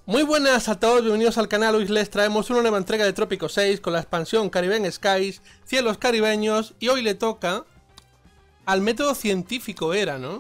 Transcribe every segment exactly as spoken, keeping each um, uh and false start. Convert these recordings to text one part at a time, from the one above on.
Muy buenas a todos, bienvenidos al canal. Hoy les traemos una nueva entrega de Trópico seis con la expansión Caribbean Skies, Cielos Caribeños, y hoy le toca al método científico, era, ¿no?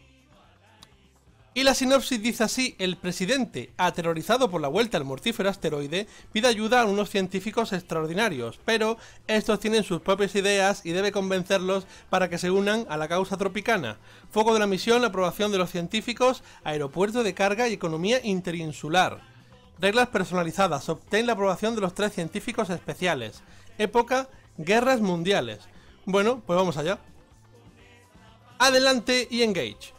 Y la sinopsis dice así: el presidente, aterrorizado por la vuelta al mortífero asteroide, pide ayuda a unos científicos extraordinarios, pero estos tienen sus propias ideas y debe convencerlos para que se unan a la causa tropicana. Foco de la misión: aprobación de los científicos, aeropuerto de carga y economía interinsular. Reglas personalizadas: obtén la aprobación de los tres científicos especiales. Época: guerras mundiales. Bueno, pues vamos allá. Adelante y engage.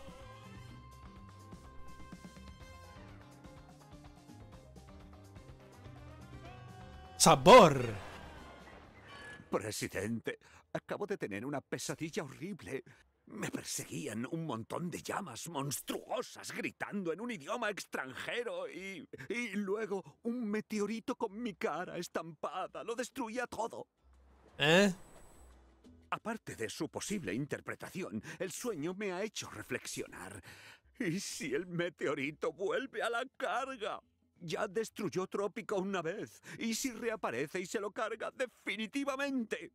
¡Sabor! Presidente, acabo de tener una pesadilla horrible. Me perseguían un montón de llamas monstruosas gritando en un idioma extranjero y... y luego un meteorito con mi cara estampada. Lo destruía todo. ¿Eh? Aparte de su posible interpretación, el sueño me ha hecho reflexionar. ¿Y si el meteorito vuelve a la carga? Ya destruyó Trópico una vez. ¿Y si reaparece y se lo carga definitivamente?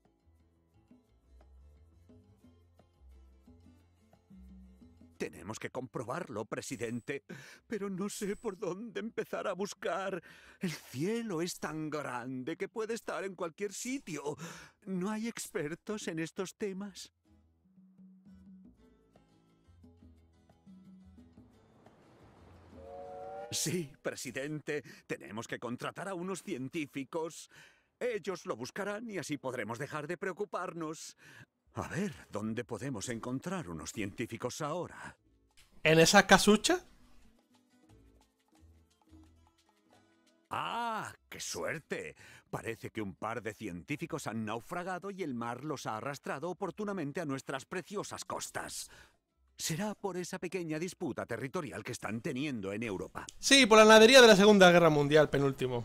Tenemos que comprobarlo, presidente. Pero no sé por dónde empezar a buscar. El cielo es tan grande que puede estar en cualquier sitio. ¿No hay expertos en estos temas? Sí, presidente. Tenemos que contratar a unos científicos. Ellos lo buscarán y así podremos dejar de preocuparnos. A ver, ¿dónde podemos encontrar unos científicos ahora? ¿En esa casucha? ¡Ah! ¡Qué suerte! Parece que un par de científicos han naufragado y el mar los ha arrastrado oportunamente a nuestras preciosas costas. ¿Será por esa pequeña disputa territorial que están teniendo en Europa? Sí, por la nadería de la Segunda Guerra Mundial, penúltimo.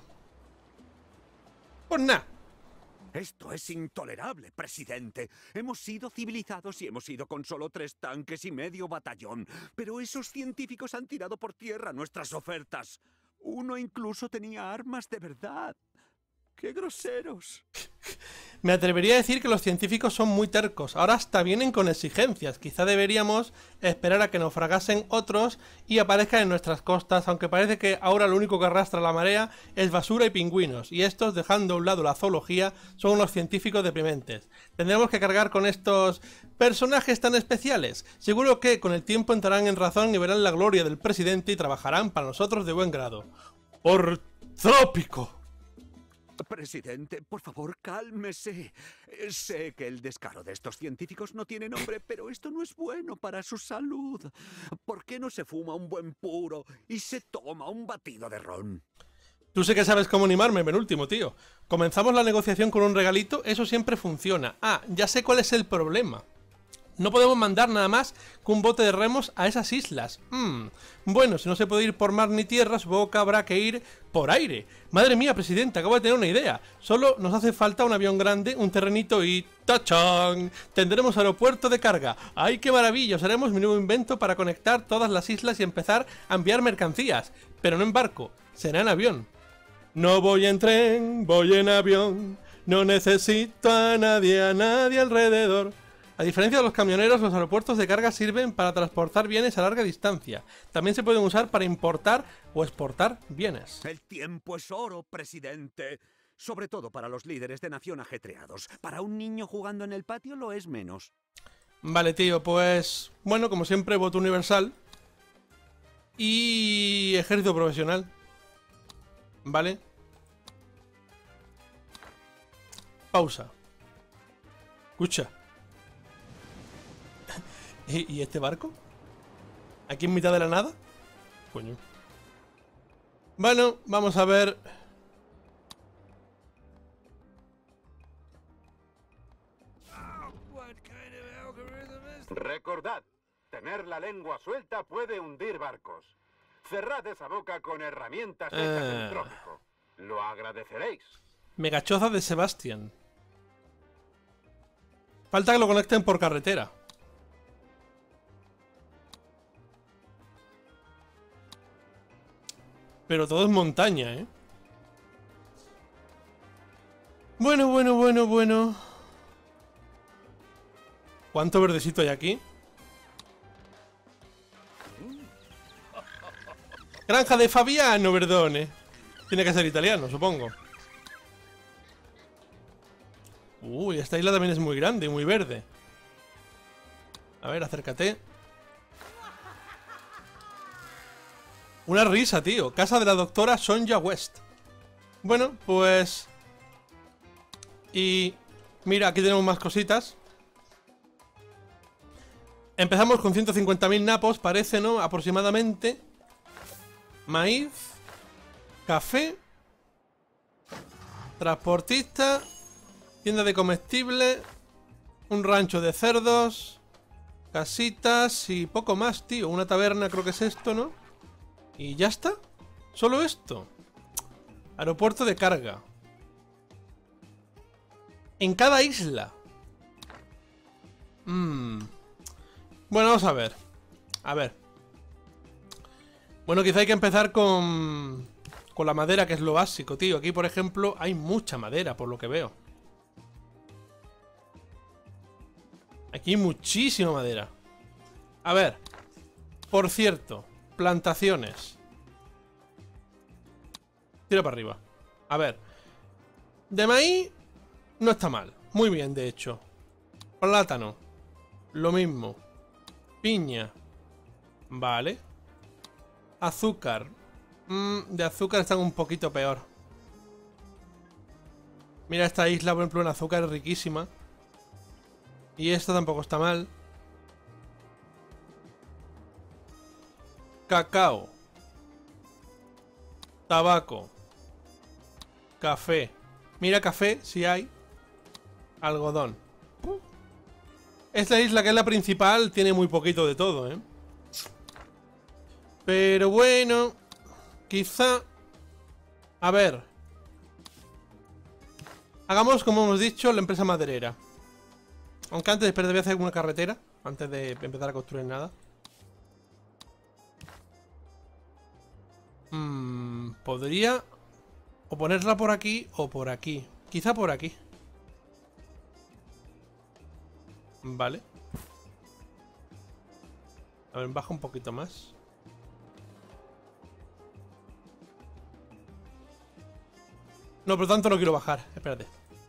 Pues nada. Esto es intolerable, presidente. Hemos sido civilizados y hemos ido con solo tres tanques y medio batallón. Pero esos científicos han tirado por tierra nuestras ofertas. Uno incluso tenía armas de verdad. ¡Qué groseros! Me atrevería a decir que los científicos son muy tercos. Ahora hasta vienen con exigencias. Quizá deberíamos esperar a que naufragasen otros y aparezcan en nuestras costas, aunque parece que ahora lo único que arrastra la marea es basura y pingüinos. Y estos, dejando a un lado la zoología, son unos científicos deprimentes. ¿Tendremos que cargar con estos personajes tan especiales? Seguro que con el tiempo entrarán en razón y verán la gloria del presidente y trabajarán para nosotros de buen grado. ¡Por Trópico! Presidente, por favor, cálmese. Sé que el descaro de estos científicos no tiene nombre, pero esto no es bueno para su salud. ¿Por qué no se fuma un buen puro y se toma un batido de ron? Tú sé que sabes cómo animarme, penúltimo, tío. Comenzamos la negociación con un regalito, eso siempre funciona. Ah, ya sé cuál es el problema. No podemos mandar nada más que un bote de remos a esas islas. Hmm. Bueno, si no se puede ir por mar ni tierra, supongo que habrá que ir por aire. Madre mía, presidente, acabo de tener una idea. Solo nos hace falta un avión grande, un terrenito y... ¡tachán! Tendremos aeropuerto de carga. ¡Ay, qué maravilla! Haremos mi nuevo invento para conectar todas las islas y empezar a enviar mercancías. Pero no en barco, será en avión. No voy en tren, voy en avión. No necesito a nadie, a nadie alrededor. A diferencia de los camioneros, los aeropuertos de carga sirven para transportar bienes a larga distancia. También se pueden usar para importar o exportar bienes. El tiempo es oro, presidente. Sobre todo para los líderes de nación ajetreados. Para un niño jugando en el patio lo es menos. Vale, tío, pues... bueno, como siempre, voto universal. Y... ejército profesional. Vale. Pausa. Escucha. ¿Y, ¿Y este barco? ¿Aquí en mitad de la nada? Coño. Bueno, vamos a ver. Recordad, tener la lengua suelta puede hundir barcos. Cerrad esa boca con herramientas hechas Eh. en Trópico. Lo agradeceréis. Megachoza de Sebastián. Falta que lo conecten por carretera. Pero todo es montaña, ¿eh? Bueno, bueno, bueno, bueno. ¿Cuánto verdecito hay aquí? Granja de Fabiano Verdone. Tiene que ser italiano, supongo. Uy, esta isla también es muy grande y muy verde. A ver, acércate. Una risa, tío. Casa de la doctora Sonja West. Bueno, pues... Y... Mira, aquí tenemos más cositas. Empezamos con ciento cincuenta mil napos, parece, ¿no? Aproximadamente. Maíz. Café. Transportista. Tienda de comestibles. Un rancho de cerdos. Casitas y poco más, tío. Una taberna, creo que es esto, ¿no? Y ya está. Solo esto. Aeropuerto de carga. En cada isla. Mmm. Bueno, vamos a ver. A ver. Bueno, quizá hay que empezar con... Con la madera, que es lo básico, tío. Aquí, por ejemplo, hay mucha madera, por lo que veo. Aquí hay muchísima madera. A ver. Por cierto, plantaciones. Tira para arriba. A ver. De maíz no está mal. Muy bien, de hecho. Plátano. Lo mismo. Piña. Vale. Azúcar. Mm, de azúcar están un poquito peor. Mira esta isla, por ejemplo, en azúcar es riquísima. Y esta tampoco está mal. Cacao. Tabaco. Café. Mira, café, si hay. Algodón. Esta isla, que es la principal, tiene muy poquito de todo, ¿eh? Pero bueno, quizá... A ver. Hagamos, como hemos dicho, la empresa maderera. Aunque antes, espera, voy a hacer una carretera antes de empezar a construir nada. Hmm, podría o ponerla por aquí o por aquí. Quizá por aquí. Vale. A ver, baja un poquito más. No, por tanto no quiero bajar. Espérate.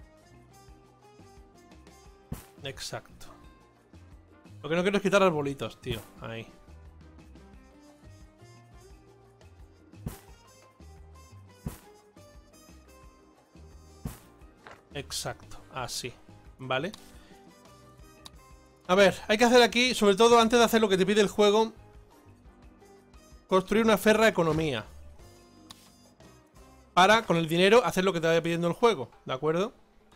Exacto. Lo que no quiero es quitar arbolitos, tío. Ahí. Exacto. Así. Vale. A ver, hay que hacer aquí, sobre todo antes de hacer lo que te pide el juego, construir una ferra economía. Para, con el dinero, hacer lo que te vaya pidiendo el juego. ¿De acuerdo?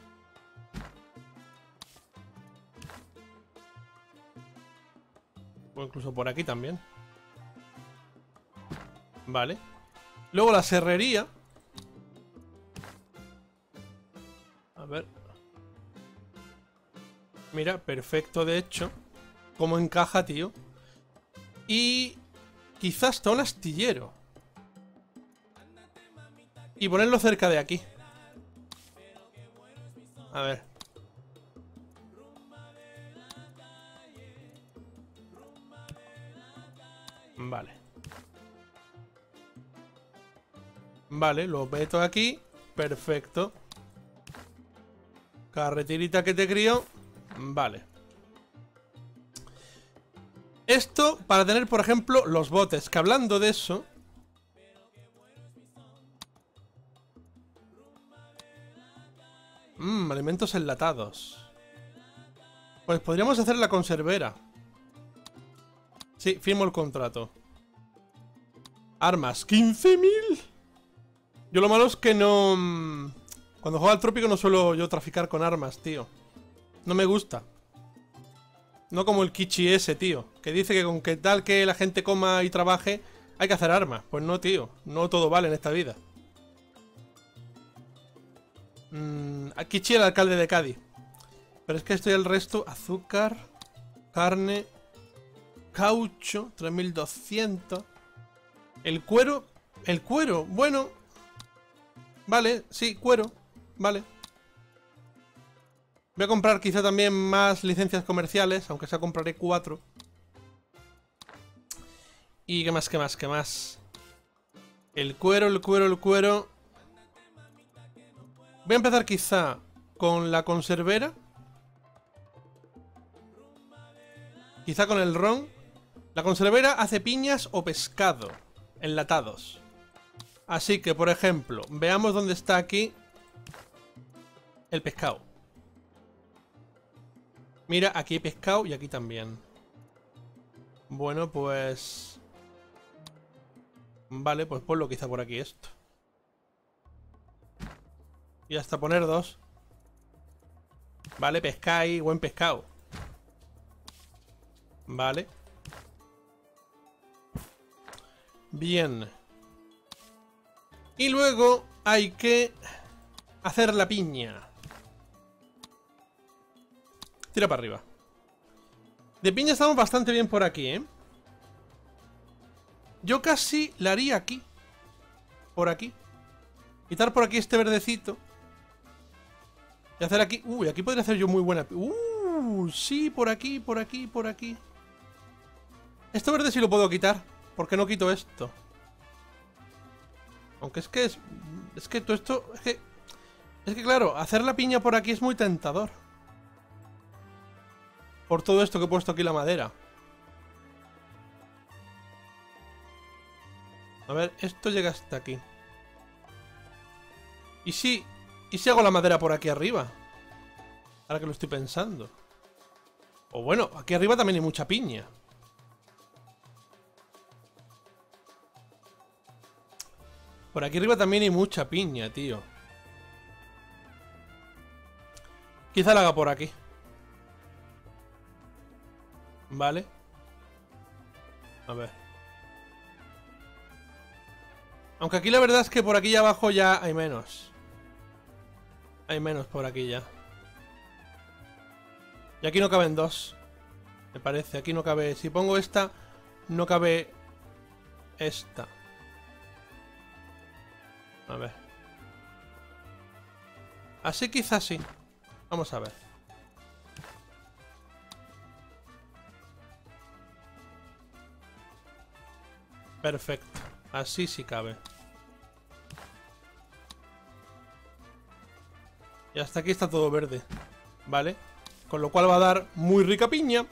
O incluso por aquí también. Vale. Luego la serrería. A ver. Mira, perfecto, de hecho. Cómo encaja, tío. Y quizás hasta un astillero. Y ponerlo cerca de aquí. A ver. Vale. Vale, lo meto aquí. Perfecto. Carreterita que te crío. Vale. Esto para tener, por ejemplo, los botes. Que hablando de eso... Mmm, alimentos enlatados. Pues podríamos hacer la conservera. Sí, firmo el contrato. Armas, quince mil. Yo lo malo es que no... Cuando juego al trópico no suelo yo traficar con armas, tío. No me gusta. No como el Kichi ese, tío. Que dice que con que tal que la gente coma y trabaje, hay que hacer armas. Pues no, tío. No todo vale en esta vida. Mm, Kichi, el alcalde de Cádiz. Pero es que esto y el resto... Azúcar, carne, caucho, tres mil doscientos. El cuero El cuero, bueno. Vale, sí, cuero. Vale. Voy a comprar quizá también más licencias comerciales, aunque sea compraré cuatro. Y qué más, qué más, qué más. El cuero, el cuero, el cuero. Voy a empezar quizá con la conservera. Quizá con el ron. La conservera hace piñas o pescado enlatados. Así que, por ejemplo, veamos dónde está aquí el pescado. Mira, aquí hay pescado y aquí también. Bueno, pues... Vale, pues ponlo quizá por aquí esto. Y hasta poner dos. Vale, pescáis, buen pescado. Vale. Bien. Y luego hay que hacer la piña. Tira para arriba. De piña estamos bastante bien por aquí, ¿eh? Yo casi la haría aquí. Por aquí. Quitar por aquí este verdecito. Y hacer aquí... Uy, aquí podría hacer yo muy buena... Uh, sí, por aquí, por aquí, por aquí. Este verde sí lo puedo quitar. ¿Por qué no quito esto? Aunque es que es... Es que todo esto... Es que... Es que claro, hacer la piña por aquí es muy tentador. Por todo esto que he puesto aquí la madera. A ver, esto llega hasta aquí. ¿Y si... ¿Y si hago la madera por aquí arriba? Ahora que lo estoy pensando. O bueno, aquí arriba también hay mucha piña. Por aquí arriba también hay mucha piña, tío. Quizá la haga por aquí. Vale. A ver. Aunque aquí la verdad es que por aquí abajo ya hay menos. Hay menos por aquí ya. Y aquí no caben dos. Me parece, aquí no cabe... Si pongo esta, no cabe esta. A ver. Así quizás sí. Vamos a ver. Perfecto. Así sí cabe. Y hasta aquí está todo verde. Vale. Con lo cual va a dar muy rica piña.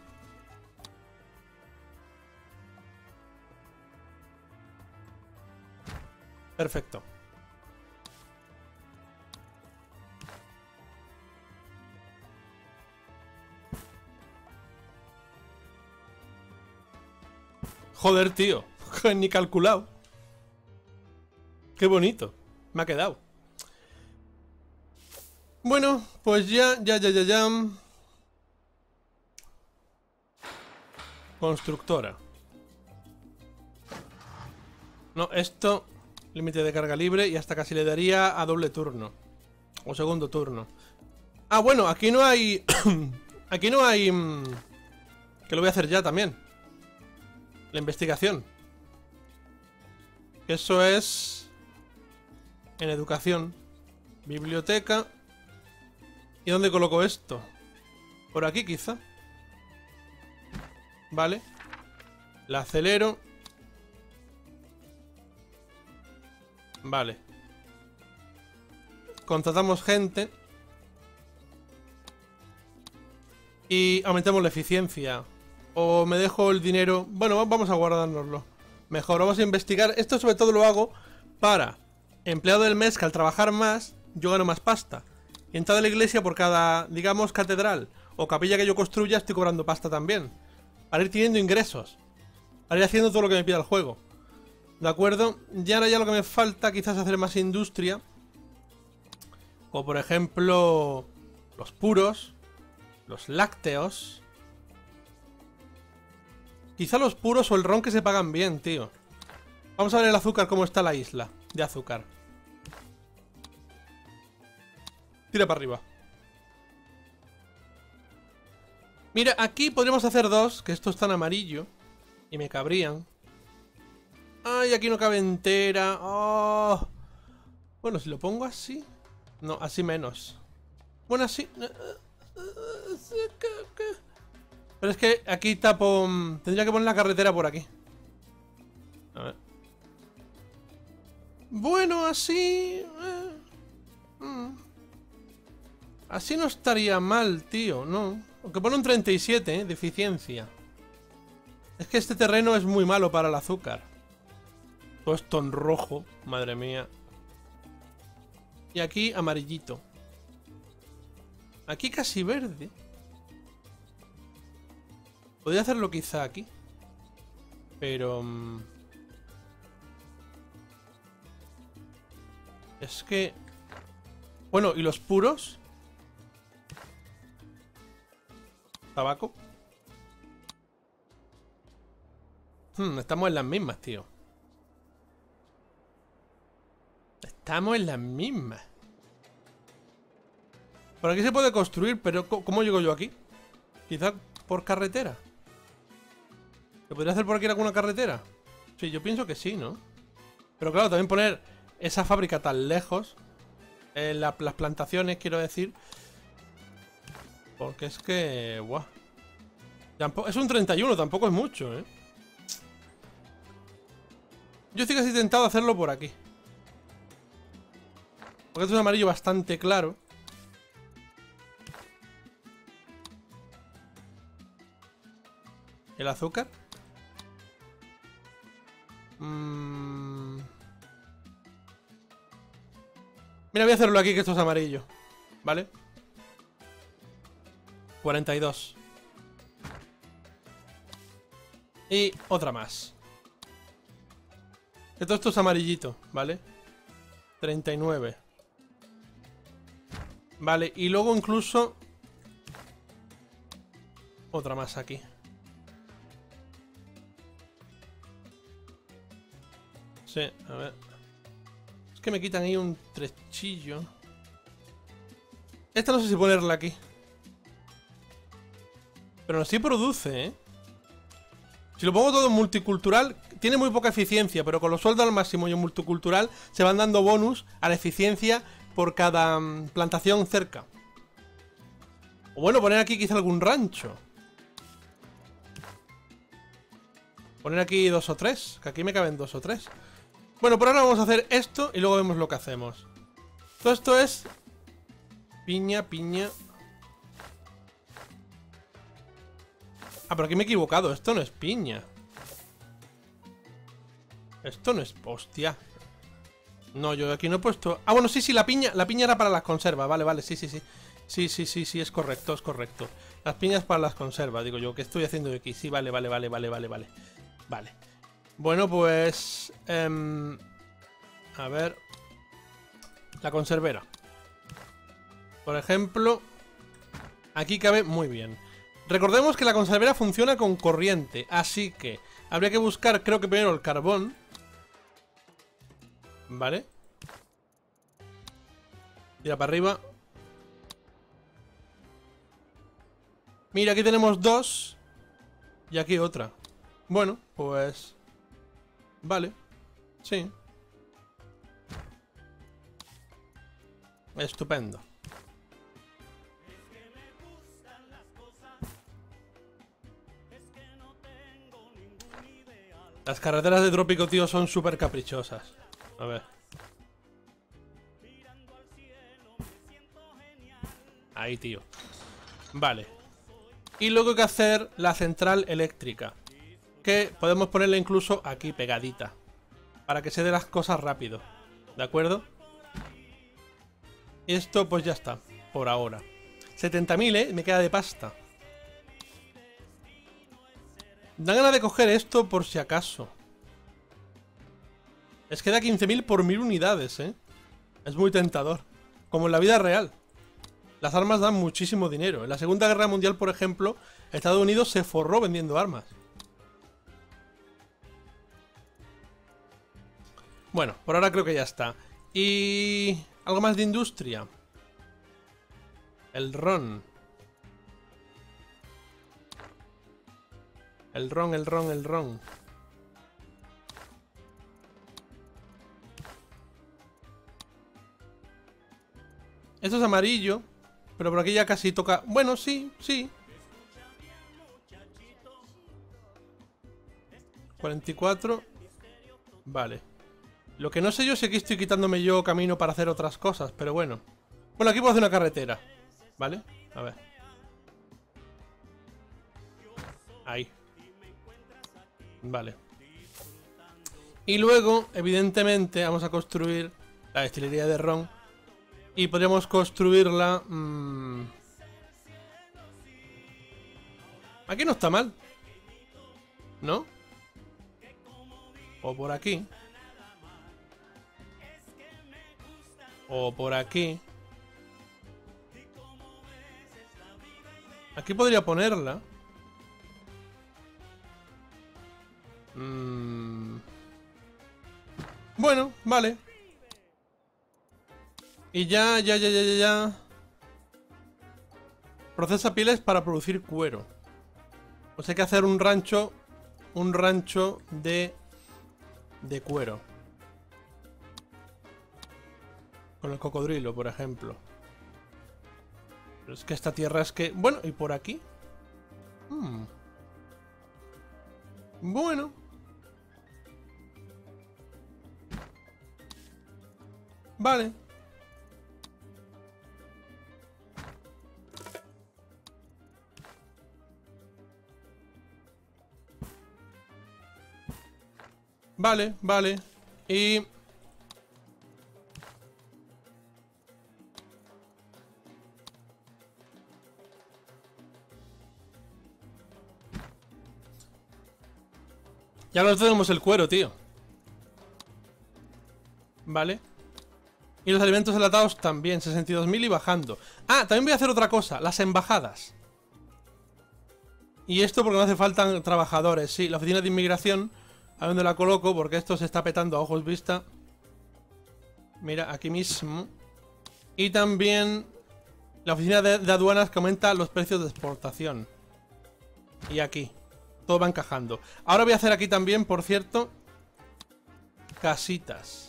Perfecto. Joder, tío. Ni calculado. Qué bonito. Me ha quedado. Bueno, pues ya, ya, ya, ya, ya. Constructora. No, esto... Límite de carga libre y hasta casi le daría a doble turno. O segundo turno. Ah, bueno, aquí no hay... aquí no hay... Que lo voy a hacer ya también. La investigación. Eso es... En educación. Biblioteca. ¿Y dónde coloco esto? Por aquí quizá. Vale. La acelero. Vale. Contratamos gente. Y aumentamos la eficiencia. O me dejo el dinero... Bueno, vamos a guardárnoslo. Mejor, vamos a investigar. Esto sobre todo lo hago para empleado del mes, que al trabajar más, yo gano más pasta. Y entrada de la iglesia por cada, digamos, catedral o capilla que yo construya, estoy cobrando pasta también. Para ir teniendo ingresos. Para ir haciendo todo lo que me pida el juego. ¿De acuerdo? Y ahora ya lo que me falta quizás hacer más industria. Como por ejemplo... Los puros. Los lácteos. Quizá los puros o el ron que se pagan bien, tío. Vamos a ver el azúcar, cómo está la isla de azúcar. Tira para arriba. Mira, aquí podríamos hacer dos, que estos están amarillo y me cabrían. Ay, aquí no cabe entera. Oh. Bueno, si lo pongo así. No, así menos. Bueno, así. Pero es que aquí tapo. Tendría que poner la carretera por aquí. A ver. Bueno, así. Eh. Mm. Así no estaría mal, tío, ¿no? Aunque pone un treinta y siete, ¿eh? De eficiencia. Es que este terreno es muy malo para el azúcar. Todo esto en rojo, madre mía. Y aquí amarillito. Aquí casi verde. Podría hacerlo quizá aquí. Pero... Um, es que... Bueno, ¿y los puros? Tabaco. Hmm, estamos en las mismas, tío. Estamos en las mismas. Por aquí se puede construir, pero ¿cómo llego yo aquí? Quizá por carretera. ¿Se podría hacer por aquí alguna carretera? Sí, yo pienso que sí, ¿no? Pero claro, también poner esa fábrica tan lejos. Eh, la, las plantaciones, quiero decir. Porque es que... Buah. Es un treinta y uno, tampoco es mucho, ¿eh? Yo estoy casi tentado a hacerlo por aquí. Porque esto es amarillo bastante claro. ¿El azúcar? Mm. Mira, voy a hacerlo aquí, que esto es amarillo. ¿Vale? cuarenta y dos. Y otra más. Que todo esto es amarillito, ¿vale? treinta y nueve. Vale, y luego incluso... Otra más aquí. Sí, a ver. Es que me quitan ahí un trechillo. Esta no sé si ponerla aquí. Pero sí produce, ¿eh? Si lo pongo todo en multicultural, tiene muy poca eficiencia, pero con los sueldos al máximo y en multicultural se van dando bonus a la eficiencia por cada um, plantación cerca. O bueno, poner aquí quizá algún rancho. Poner aquí dos o tres, que aquí me caben dos o tres. Bueno, por ahora vamos a hacer esto y luego vemos lo que hacemos. Todo esto es piña, piña. Ah, pero aquí me he equivocado. Esto no es piña. Esto no es... Hostia. No, yo aquí no he puesto... Ah, bueno, sí, sí, la piña. La piña era para las conservas. Vale, vale, sí, sí, sí. Sí, sí, sí, sí, es correcto, es correcto. Las piñas para las conservas, digo yo. ¿Qué estoy haciendo aquí? Sí, vale, vale, vale, vale, vale, vale. Vale. Bueno, pues... Eh, a ver... La conservera. Por ejemplo... Aquí cabe muy bien. Recordemos que la conservera funciona con corriente, así que habría que buscar, creo que primero el carbón. Vale. Tira para arriba. Mira, aquí tenemos dos. Y aquí otra. Bueno, pues... Vale. Sí. Estupendo. Las carreteras de Trópico, tío, son súper caprichosas. A ver. Ahí, tío. Vale. Y luego hay que hacer la central eléctrica. Que podemos ponerla incluso aquí, pegadita. Para que se dé las cosas rápido. ¿De acuerdo? Y esto pues ya está. Por ahora. setenta mil, ¿eh? Me queda de pasta. Da ganas de coger esto por si acaso. Es que da quince mil por mil unidades, ¿eh? Es muy tentador. Como en la vida real. Las armas dan muchísimo dinero. En la Segunda Guerra Mundial, por ejemplo, Estados Unidos se forró vendiendo armas. Bueno, por ahora creo que ya está. Y... algo más de industria. El ron. El ron, el ron, el ron. Esto es amarillo, pero por aquí ya casi toca... Bueno, sí, sí. cuarenta y cuatro. Vale. Lo que no sé yo es si aquí estoy quitándome yo camino para hacer otras cosas, pero bueno. Bueno, aquí puedo hacer una carretera. ¿Vale? A ver. Ahí. Vale. Y luego, evidentemente, vamos a construir la destilería de ron. Y podríamos construirla... Mmm... Aquí no está mal, ¿no? O por aquí. O por aquí. Aquí podría ponerla. Mm. Bueno, vale. Y ya, ya, ya, ya, ya, ya. Procesa pieles para producir cuero. Pues hay que hacer un rancho. Un rancho de... De cuero. Con el cocodrilo, por ejemplo. Pero es que esta tierra es que... Bueno, ¿y por aquí? Hmm. Bueno. Vale. Vale, vale. Y... ya nos tenemos el cuero, tío. Vale. Y los alimentos enlatados también, sesenta y dos mil y bajando. Ah, también voy a hacer otra cosa, las embajadas. Y esto porque no hace falta trabajadores. Sí, la oficina de inmigración, a dónde la coloco, porque esto se está petando a ojos vista. Mira, aquí mismo. Y también la oficina de, de aduanas que aumenta los precios de exportación. Y aquí. Todo va encajando. Ahora voy a hacer aquí también, por cierto, casitas.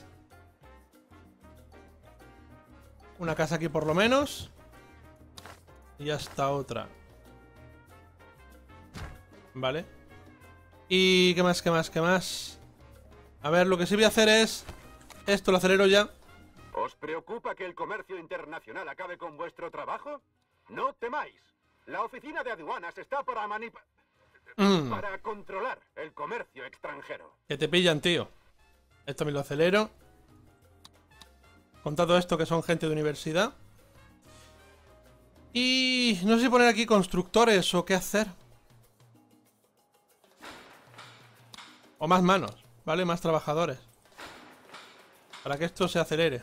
Una casa aquí por lo menos. Y hasta otra. Vale. Y qué más, qué más, qué más. A ver, lo que sí voy a hacer es... Esto lo acelero ya. ¿Os preocupa que el comercio internacional acabe con vuestro trabajo? No temáis. La oficina de aduanas está para manipular... Mm. Para controlar el comercio extranjero. Que te pillan, tío. Esto me lo acelero. Con todo esto que son gente de universidad. Y no sé si poner aquí constructores o qué hacer. O más manos, ¿vale? Más trabajadores. Para que esto se acelere.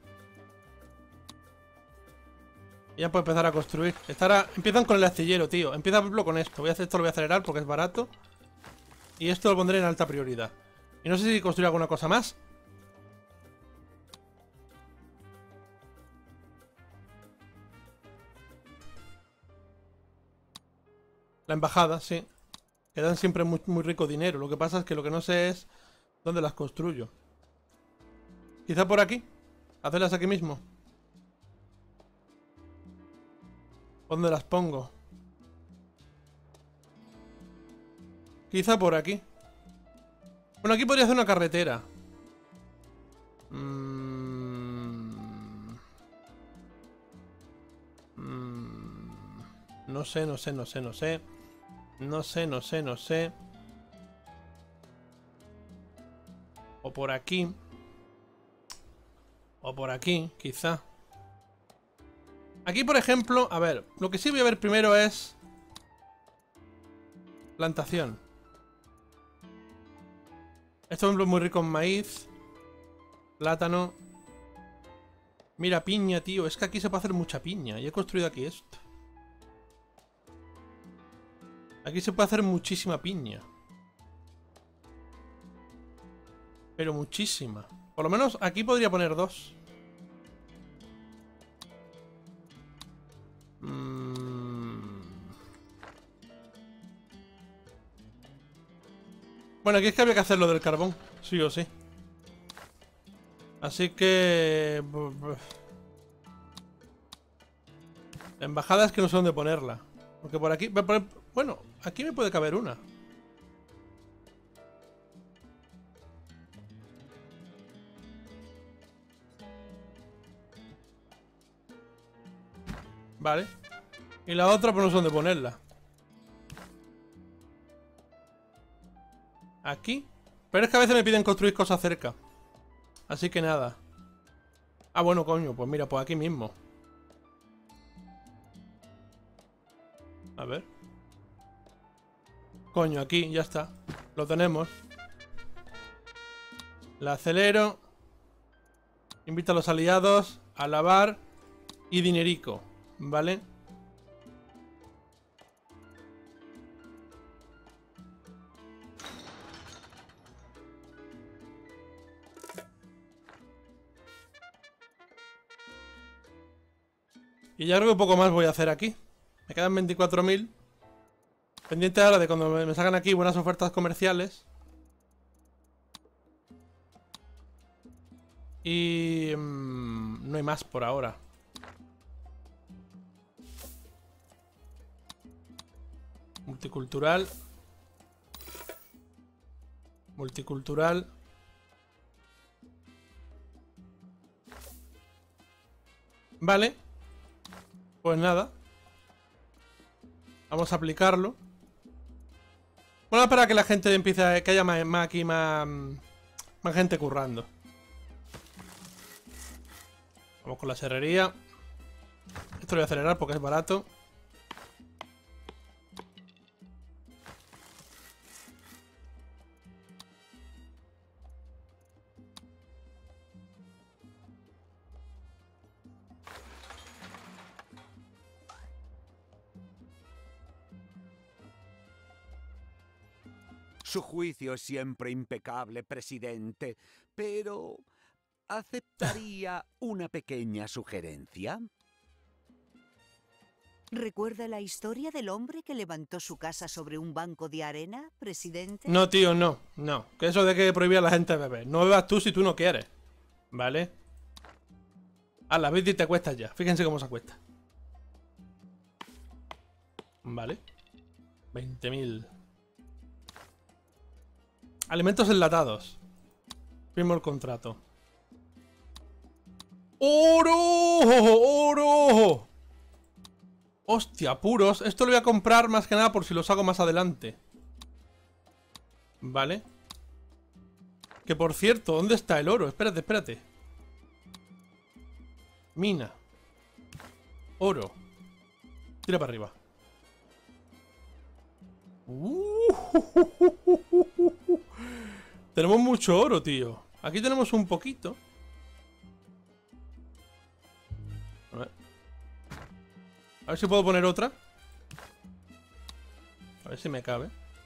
Y ya puedo empezar a construir. Estará... Empiezan con el astillero, tío. Empieza por ejemplo con esto. Voy a hacer esto, lo voy a acelerar porque es barato. Y esto lo pondré en alta prioridad. Y no sé si construir alguna cosa más. La embajada, sí. Que dan siempre muy, muy rico dinero. Lo que pasa es que lo que no sé es dónde las construyo. Quizá por aquí. Hacerlas aquí mismo. ¿Dónde las pongo? Quizá por aquí. Bueno, aquí podría hacer una carretera. Mm... Mm... No sé, no sé, no sé, no sé. No sé, no sé, no sé. O por aquí. O por aquí, quizá. Aquí, por ejemplo, a ver, lo que sí voy a ver primero es... Plantación. Esto, por ejemplo, es muy rico en maíz. Plátano. Mira, piña, tío. Es que aquí se puede hacer mucha piña. Y he construido aquí esto. Aquí se puede hacer muchísima piña. Pero muchísima. Por lo menos aquí podría poner dos. Mm. Bueno, aquí es que había que hacer lo del carbón. Sí o sí. Así que... La embajada es que no sé dónde ponerla. Porque por aquí... Bueno, aquí me puede caber una. Vale. Y la otra pues no sé dónde ponerla. Aquí. Pero es que a veces me piden construir cosas cerca. Así que nada. Ah, bueno, coño, pues mira, pues aquí mismo. A ver. Coño, aquí, ya está. Lo tenemos. La acelero. Invita a los aliados a lavar. Y dinerico. ¿Vale? Y ya creo que poco más voy a hacer aquí. Me quedan veinticuatro mil. Pendiente ahora de cuando me sacan aquí buenas ofertas comerciales. Y... Mmm, no hay más por ahora. Multicultural. Multicultural. Vale. Pues nada. Vamos a aplicarlo. Bueno, para que la gente empiece a... Que haya más, más aquí, más... Más gente currando. Vamos con la serrería. Esto lo voy a acelerar porque es barato. Su juicio es siempre impecable, presidente, pero ¿aceptaría una pequeña sugerencia? ¿Recuerda la historia del hombre que levantó su casa sobre un banco de arena, presidente? No, tío, no, no. Que eso de que prohibía a la gente beber. No bebas tú si tú no quieres. ¿Vale? A la vez y te acuestas ya. Fíjense cómo se acuesta. Vale. veinte mil. Alimentos enlatados. Firmo el contrato. ¡Oro! ¡Oro! Hostia, puros. Esto lo voy a comprar más que nada por si los hago más adelante. Vale. Que por cierto, ¿dónde está el oro? Espérate, espérate. Mina. Oro. Tira para arriba. Uh, tenemos mucho oro, tío. Aquí tenemos un poquito. A ver. A ver si puedo poner otra. A ver si me cabe.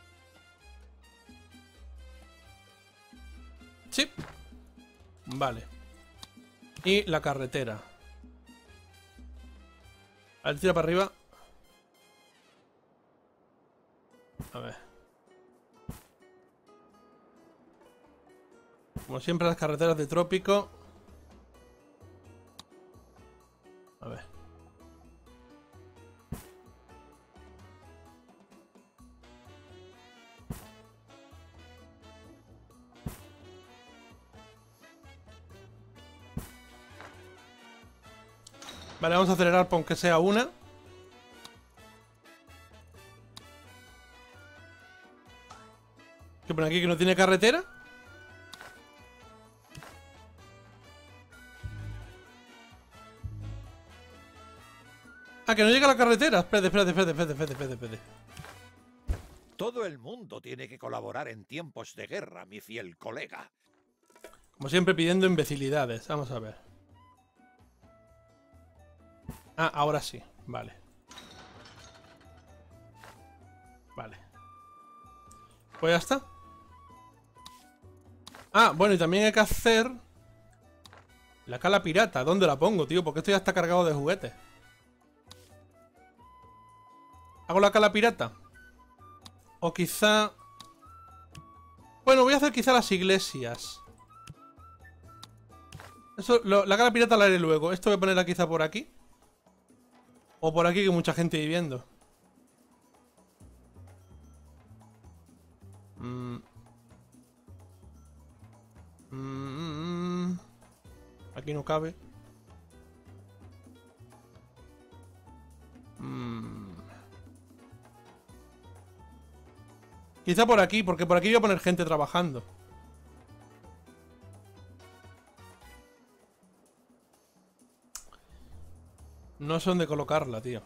Sí. Vale. Y la carretera. A ver, tira para arriba. A ver. Como siempre, las carreteras de trópico. A ver. Vale, vamos a acelerar por aunque sea una. ¿Qué pone aquí? ¿Que no tiene carretera? Ah, que no llega a la carretera. Espérate, espérate, espérate, espérate, espérate, espérate. Todo el mundo tiene que colaborar en tiempos de guerra, mi fiel colega. Como siempre pidiendo imbecilidades. Vamos a ver. Ah, ahora sí. Vale. Vale. Pues ya está. Ah, bueno, y también hay que hacer la cala pirata. ¿Dónde la pongo, tío? Porque esto ya está cargado de juguetes. ¿Hago la cala pirata? O quizá... Bueno, voy a hacer quizá las iglesias. Eso, lo, la cala pirata la haré luego. Esto voy a ponerla quizá por aquí. O por aquí que hay mucha gente viviendo. Mm. Mm. Aquí no cabe. Mm. Quizá por aquí, porque por aquí voy a poner gente trabajando. No sé dónde colocarla, tío.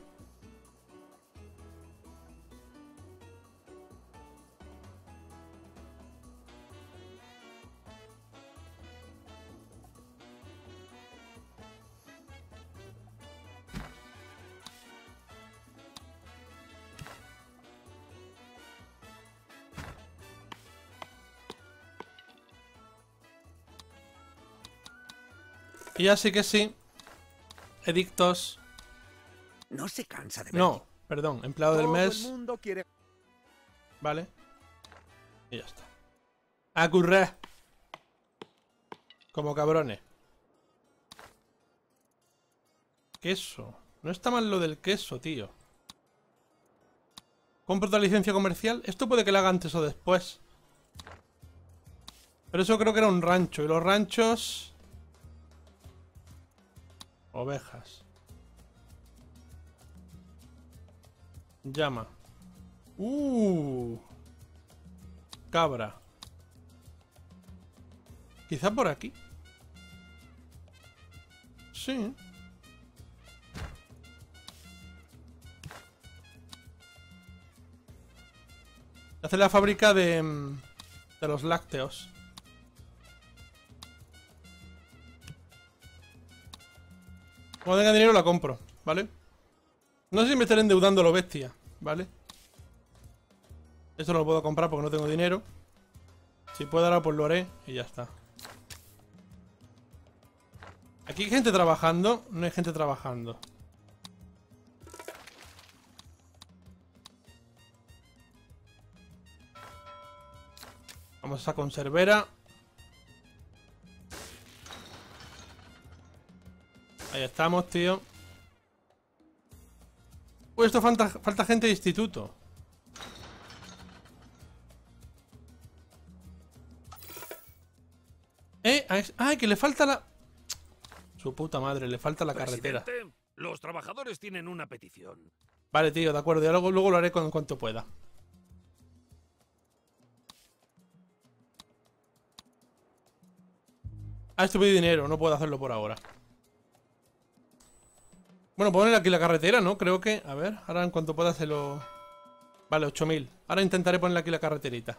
Y ya sí que sí. Edictos. No se cansa de ver. No, perdón, empleado del Todo mes. el mundo quiere. Vale. Y ya está. A currar. Como cabrones. Queso. No está mal lo del queso, tío. ¿Compro otra licencia comercial? Esto puede que la haga antes o después. Pero eso creo que era un rancho. Y los ranchos... Ovejas. Llama. Uh. Cabra. Quizá por aquí. Sí. Hace la fábrica de... De los lácteos. Cuando tenga dinero la compro, ¿vale? No sé si me estaré endeudando lo bestia, ¿vale? Esto no lo puedo comprar porque no tengo dinero. Si puedo ahora pues lo haré y ya está. ¿Aquí hay gente trabajando? No hay gente trabajando. Vamos a esa conservera. Ahí estamos, tío. Uy, esto falta, falta gente de instituto. Eh, ay, que le falta la... Su puta madre, le falta la carretera. Presidente, los trabajadores tienen una petición. Vale, tío, de acuerdo. Y luego, luego lo haré con cuanto pueda. Ah, esto pide dinero, no puedo hacerlo por ahora. Bueno, ponerle aquí la carretera, ¿no? Creo que... A ver, ahora en cuanto pueda hacerlo... Vale, ocho mil. Ahora intentaré ponerle aquí la carreterita.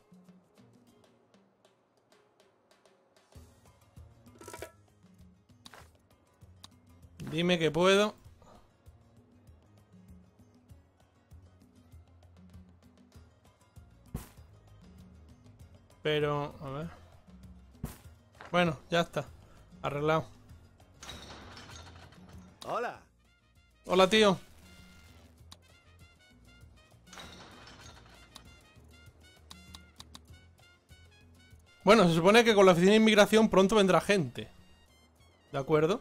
Dime que puedo. Pero... A ver... Bueno, ya está. Arreglado. Hola. Hola, tío. Bueno, se supone que con la oficina de inmigración pronto vendrá gente. ¿De acuerdo?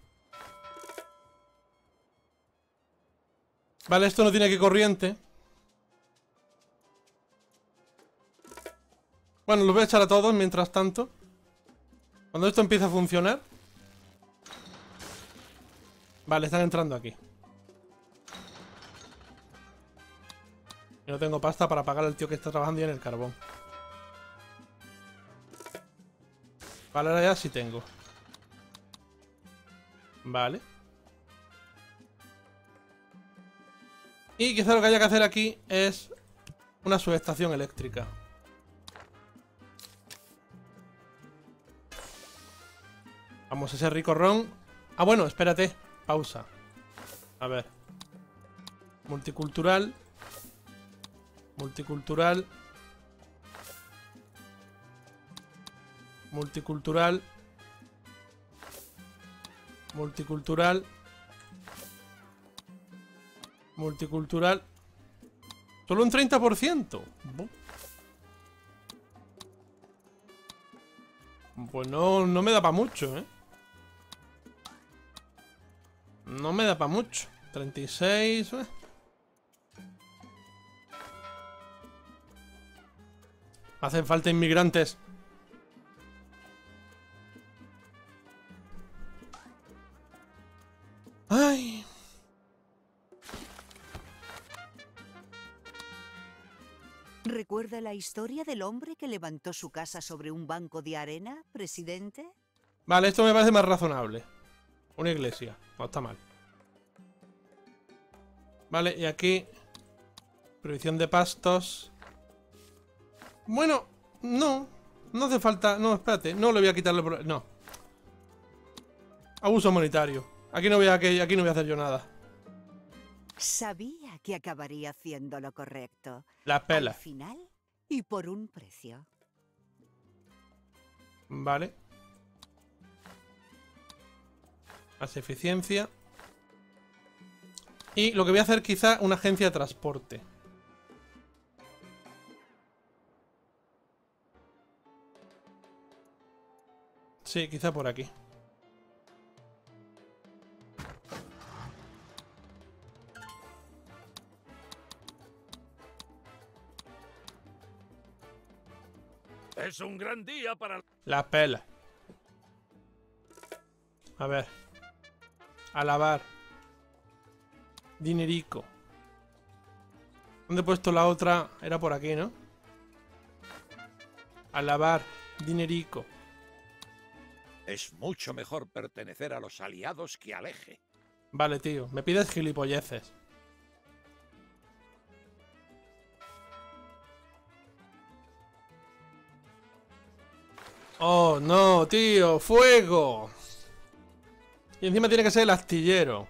Vale, esto no tiene aquí corriente. Bueno, los voy a echar a todos mientras tanto. Cuando esto empiece a funcionar. Vale, están entrando aquí. Y no tengo pasta para pagar al tío que está trabajando ya en el carbón. Vale, ahora ya sí tengo. Vale. Y quizá lo que haya que hacer aquí es una subestación eléctrica. Vamos a ese rico ron. Ah, bueno, espérate. Pausa. A ver. Multicultural. Multicultural. Multicultural. Multicultural. Multicultural. Solo un treinta por ciento. Pues no, no me da para mucho, ¿eh? No me da para mucho. treinta y seis. Eh. Hacen falta inmigrantes. Ay. ¿Recuerda la historia del hombre que levantó su casa sobre un banco de arena, presidente? Vale, esto me parece más razonable. Una iglesia. No está mal. Vale, y aquí... Prohibición de pastos. Bueno, no. No hace falta... No, espérate. No le voy a quitarle... No. Abuso monetario. Aquí no voy a, aquí no voy a hacer yo nada. Sabía que acabaría haciendo lo correcto. Las pelas. Al final y por un precio. Vale. Más eficiencia. Y lo que voy a hacer quizá una agencia de transporte. Sí, quizá por aquí. Es un gran día para... Las pelas. A ver. Alabar. Dinerico. ¿Dónde he puesto la otra? Era por aquí, ¿no? Alabar. Dinerico. Es mucho mejor pertenecer a los aliados que al eje. Vale, tío. Me pides gilipolleces. Oh, no, tío. ¡Fuego! Y encima tiene que ser el astillero.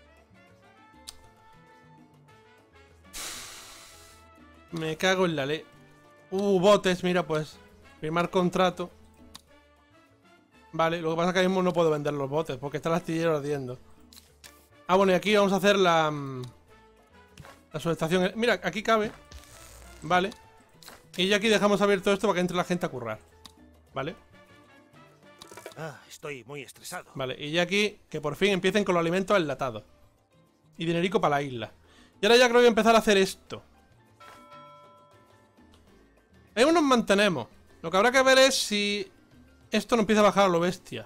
Me cago en la ley. Uh, botes, mira, pues. Firmar contrato. Vale, lo que pasa es que ahora mismo no puedo vender los botes porque está el astillero ardiendo. Ah, bueno, y aquí vamos a hacer la... La subestación. Mira, aquí cabe. Vale. Y ya aquí dejamos abierto esto para que entre la gente a currar. Vale. Ah, estoy muy estresado. Vale, y ya aquí que por fin empiecen con los alimentos enlatados. Y dinerico para la isla. Y ahora ya creo que voy a empezar a hacer esto. Ahí nos mantenemos. Lo que habrá que ver es si esto no empieza a bajar a lo bestia.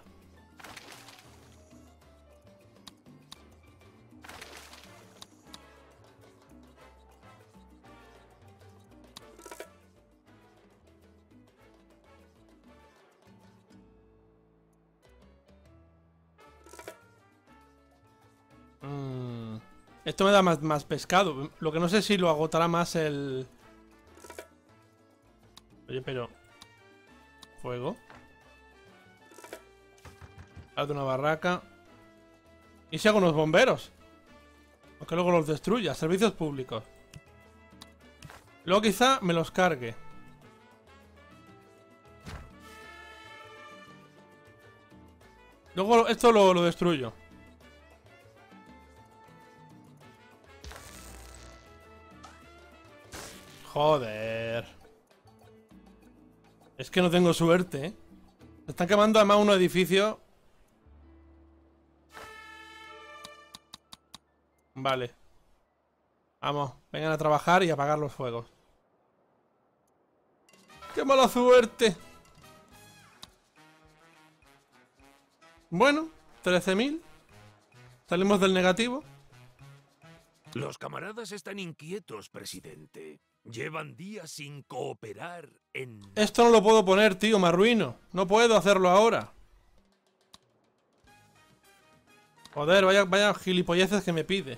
Mm. Esto me da más, más pescado. Lo que no sé si lo agotará más el... Oye, pero... Fuego. Hazte una barraca. ¿Y si hago unos bomberos? Aunque luego los destruya. Servicios públicos. Luego quizá me los cargue. Luego esto lo, lo destruyo. Joder. Es que no tengo suerte, ¿eh? Me están quemando además unos edificios. Vale. Vamos, vengan a trabajar y a apagar los fuegos. ¡Qué mala suerte! Bueno, trece mil. Salimos del negativo. Los camaradas están inquietos, presidente. Llevan días sin cooperar en... Esto no lo puedo poner, tío, me arruino. No puedo hacerlo ahora. Joder, vaya, vaya gilipolleces que me pide.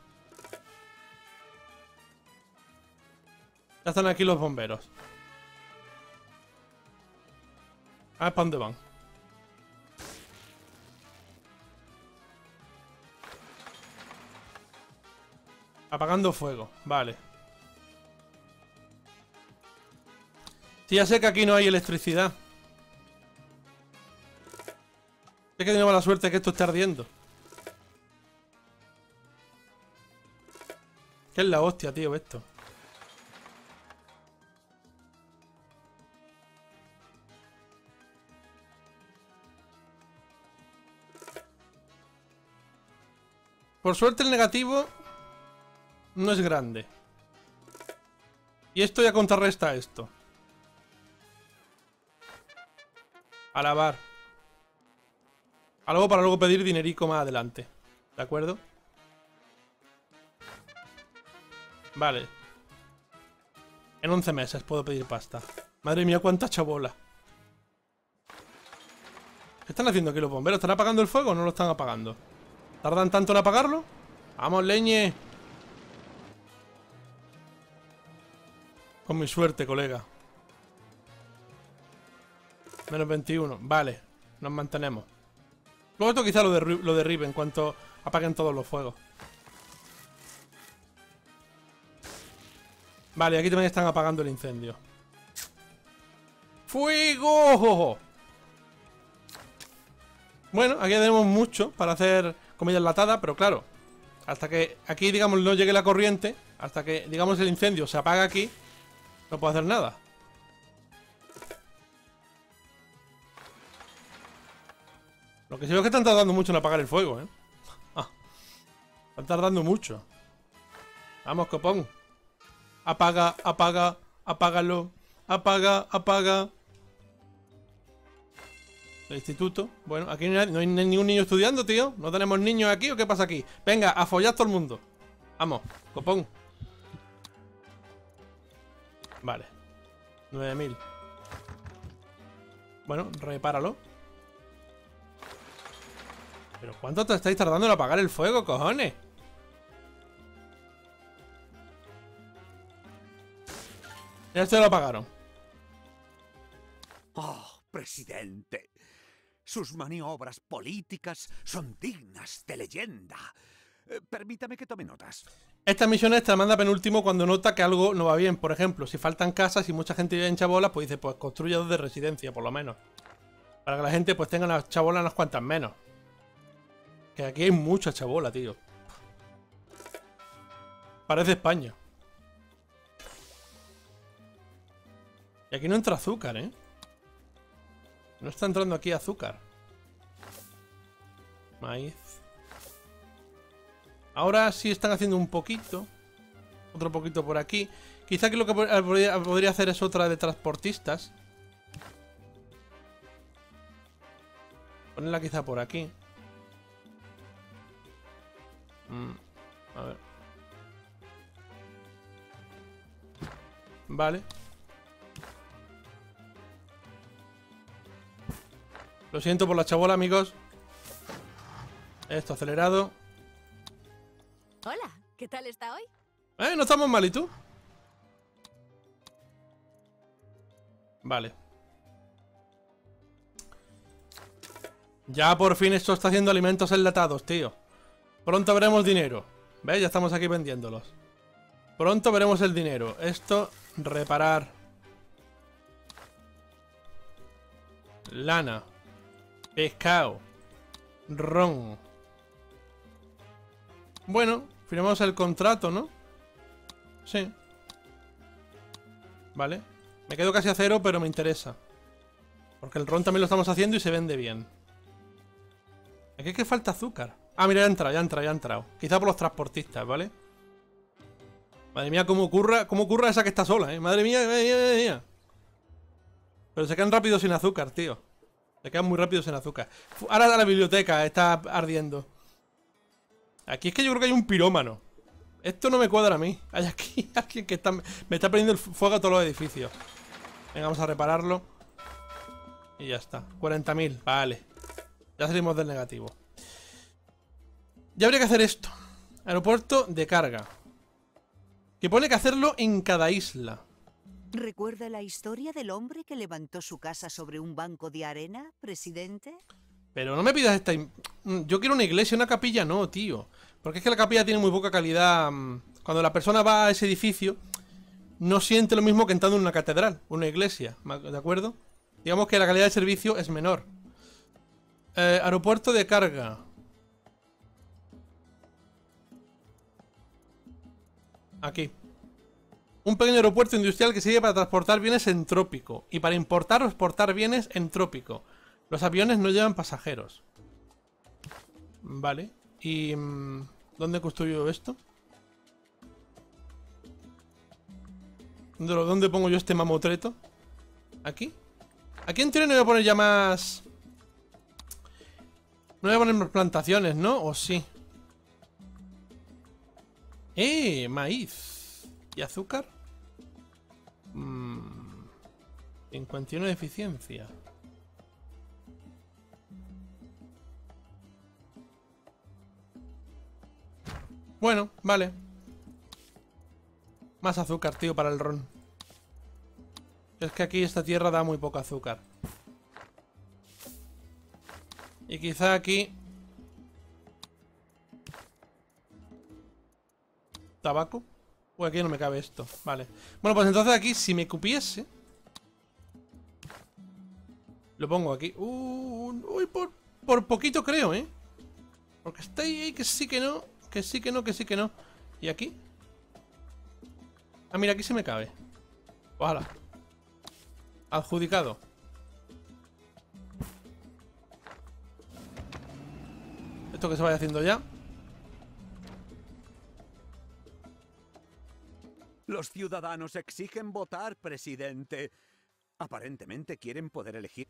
Ya están aquí los bomberos. A ver, ¿para dónde van? Apagando fuego, vale. Sí, ya sé que aquí no hay electricidad. Es que tenemos la suerte de que esto esté ardiendo. Que es la hostia, tío, esto. Por suerte el negativo no es grande. Y esto ya contrarresta esto. Alabar. Algo para luego pedir dinerico más adelante. ¿De acuerdo? Vale. En once meses puedo pedir pasta. Madre mía, cuánta chabola. ¿Qué están haciendo aquí los bomberos? ¿Están apagando el fuego o no lo están apagando? ¿Tardan tanto en apagarlo? ¡Vamos, leñe! Con mi suerte, colega. Menos veintiuno. Vale. Nos mantenemos. Luego esto quizá lo, derri lo derribe en cuanto apaguen todos los fuegos. Vale, aquí también están apagando el incendio. ¡Fuego! Bueno, aquí tenemos mucho para hacer comida enlatada, pero claro, hasta que aquí, digamos, no llegue la corriente, hasta que, digamos, el incendio se apaga aquí, no puedo hacer nada. Lo que sí veo es que están tardando mucho en apagar el fuego, ¿eh? Ah, están tardando mucho. Vamos, copón. Apaga, apaga, apágalo. Apaga, apaga. El instituto. Bueno, aquí no hay, no hay ningún niño estudiando, tío. ¿No tenemos niños aquí o qué pasa aquí? Venga, a follar todo el mundo. Vamos, copón. Vale. nueve mil. Bueno, repáralo. ¿Pero cuánto te estáis tardando en apagar el fuego, cojones? Ya se lo apagaron. Oh, presidente. Sus maniobras políticas son dignas de leyenda. Eh, permítame que tome notas. Estas misiones te las manda penúltimo cuando nota que algo no va bien. Por ejemplo, si faltan casas y mucha gente vive en chabolas, pues dice, pues construye dos de residencia, por lo menos. Para que la gente pues tenga las chabolas unas cuantas menos. Que aquí hay mucha chabola, tío. Parece España. Y aquí no entra azúcar, ¿eh? No está entrando aquí azúcar. Maíz. Ahora sí están haciendo un poquito. Otro poquito por aquí. Quizá que lo que podría, podría hacer es otra de transportistas. Ponerla quizá por aquí. Mm, a ver. Vale. Lo siento por la chabola, amigos. Esto acelerado. Hola, ¿qué tal está hoy? Eh, no estamos mal, ¿y tú? Vale. Ya por fin esto está haciendo alimentos enlatados, tío. Pronto veremos dinero. ¿Ves? Ya estamos aquí vendiéndolos. Pronto veremos el dinero. Esto, reparar. Lana. Pescado. Ron. Bueno, firmamos el contrato, ¿no? Sí. Vale. Me quedo casi a cero, pero me interesa. Porque el ron también lo estamos haciendo y se vende bien. Aquí es que falta azúcar. Ah, mira, ya ha entrado, ya ha entrado, ya ha entrado. Quizá por los transportistas, ¿vale? Madre mía, cómo ocurra, cómo ocurra esa que está sola, ¿eh? Madre mía, madre mía, madre mía. Pero se quedan rápido sin azúcar, tío. Se quedan muy rápido sin azúcar. Ahora la biblioteca está ardiendo. Aquí es que yo creo que hay un pirómano. Esto no me cuadra a mí. Hay aquí alguien que está, me está prendiendo el fuego a todos los edificios. Venga, vamos a repararlo. Y ya está. cuarenta mil, vale. Ya salimos del negativo. Ya habría que hacer esto. Aeropuerto de carga. Que pone que hacerlo en cada isla. ¿Recuerda la historia del hombre que levantó su casa sobre un banco de arena, presidente? Pero no me pidas esta... Yo quiero una iglesia, una capilla no, tío. Porque es que la capilla tiene muy poca calidad. Cuando la persona va a ese edificio, no siente lo mismo que entrando en una catedral, una iglesia, ¿de acuerdo? Digamos que la calidad de servicio es menor. Eh, aeropuerto de carga. Aquí. Un pequeño aeropuerto industrial que sirve para transportar bienes en trópico y para importar o exportar bienes en trópico. Los aviones no llevan pasajeros. Vale. Y... Mmm, ¿Dónde construyo esto? ¿Dónde, lo- ¿Dónde pongo yo este mamotreto? ¿Aquí? Aquí en teoría no voy a poner ya más... No voy a poner más plantaciones, ¿no? ¿O sí? ¡Eh! Maíz. ¿Y azúcar? Mmm... cincuenta y uno de eficiencia. Bueno, vale. Más azúcar, tío, para el ron. Es que aquí esta tierra da muy poco azúcar. Y quizá aquí... ¿Tabaco? Uy, aquí no me cabe esto. Vale. Bueno, pues entonces aquí, si me cupiese... Lo pongo aquí. Uh, uy, por, por poquito creo, ¿eh? Porque está ahí que sí que no. Que sí que no, que sí que no. ¿Y aquí? Ah, mira, aquí se me cabe. Ojalá. Adjudicado. Esto que se vaya haciendo ya. Los ciudadanos exigen votar, presidente. Aparentemente quieren poder elegir.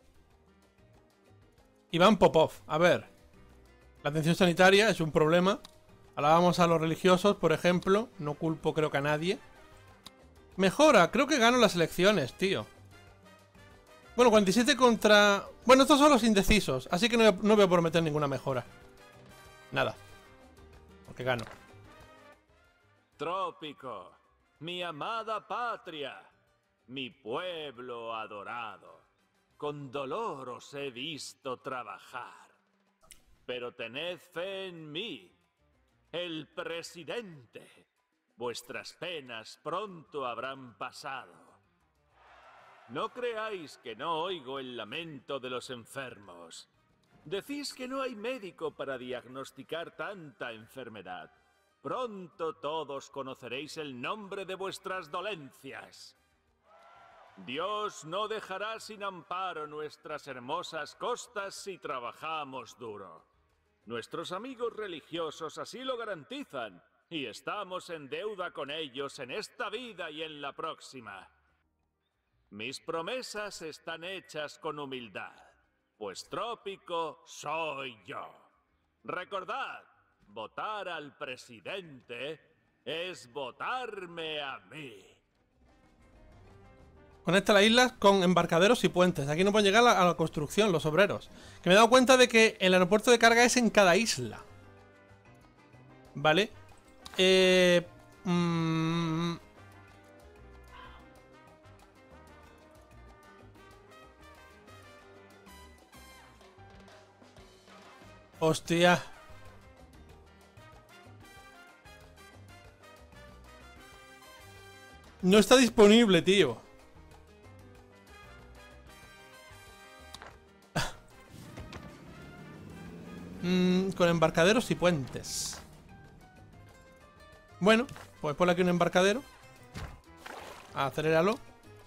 Iván Popov, a ver. La atención sanitaria es un problema. Alabamos a los religiosos, por ejemplo. No culpo creo que a nadie. Mejora, creo que gano las elecciones, tío. Bueno, cuarenta y siete contra... Bueno, estos son los indecisos. Así que no, no voy a prometer ninguna mejora. Nada. Porque gano. Trópico, mi amada patria, mi pueblo adorado. Con dolor os he visto trabajar. Pero tened fe en mí, el presidente. Vuestras penas pronto habrán pasado. No creáis que no oigo el lamento de los enfermos. Decís que no hay médico para diagnosticar tanta enfermedad. Pronto todos conoceréis el nombre de vuestras dolencias. Dios no dejará sin amparo nuestras hermosas costas si trabajamos duro. Nuestros amigos religiosos así lo garantizan, y estamos en deuda con ellos en esta vida y en la próxima. Mis promesas están hechas con humildad, pues Trópico soy yo. Recordad, votar al presidente es votarme a mí. Conecta las islas con embarcaderos y puentes. Aquí no pueden llegar a la, a la construcción los obreros. Que me he dado cuenta de que el aeropuerto de carga es en cada isla. Vale. Eh... Mmm... Hostia. No está disponible, tío. mm, con embarcaderos y puentes. Bueno, pues ponle aquí un embarcadero. Aceléralo.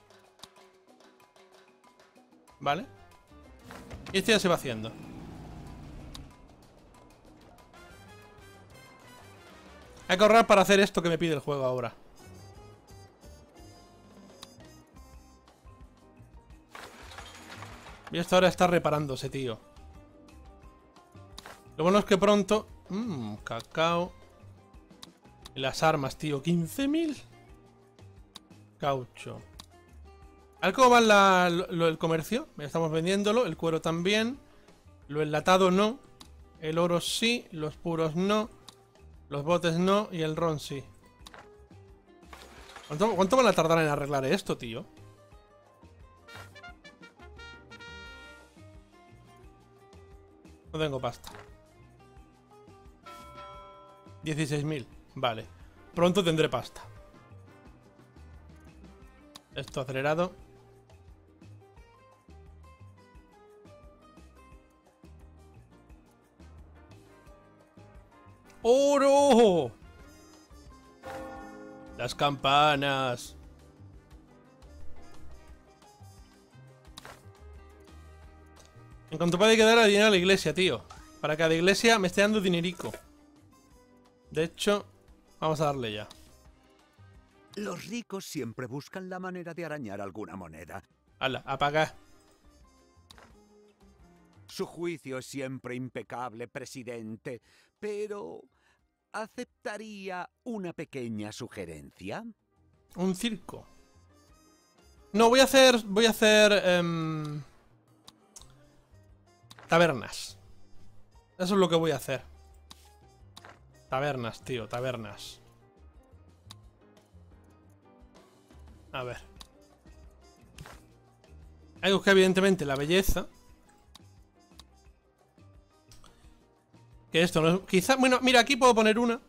Vale. Y esto ya se va haciendo. Hay que ahorrar para hacer esto que me pide el juego ahora. Y esto ahora está reparándose, tío. Lo bueno es que pronto... Mmm, cacao. Y las armas, tío. quince mil. Caucho. ¿A ver cómo va la, lo, el comercio? Estamos vendiéndolo. El cuero también. Lo enlatado no. El oro sí. Los puros no. Los botes no. Y el ron sí. ¿Cuánto, cuánto van a tardar en arreglar esto, tío? No tengo pasta. dieciséis mil. Vale. Pronto tendré pasta. Esto acelerado. ¡Oro! Las campanas. En cuanto pueda hay que dar dinero a la iglesia, tío. Para que a la iglesia me esté dando dinerico. De hecho, vamos a darle ya. Los ricos siempre buscan la manera de arañar alguna moneda. Hala, apaga. Su juicio es siempre impecable, presidente, pero ¿aceptaría una pequeña sugerencia? Un circo. No, voy a hacer... Voy a hacer... Um, tabernas. Eso es lo que voy a hacer. Tabernas, tío, tabernas. A ver. Hay que buscar evidentemente la belleza. Que esto no es... Quizá... Bueno, mira, aquí puedo poner una.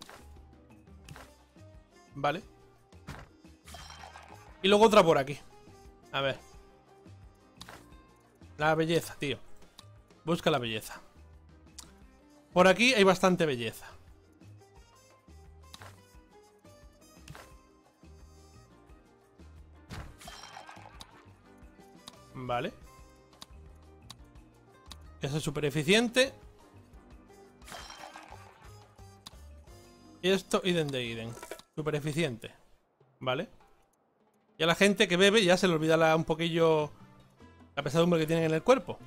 Vale. Y luego otra por aquí. A ver. La belleza, tío. Busca la belleza. Por aquí hay bastante belleza. Vale. Eso es súper eficiente. Y esto, idem de idem. Súper eficiente. Vale. Y a la gente que bebe ya se le olvida la, un poquillo la pesadumbre que tienen en el cuerpo.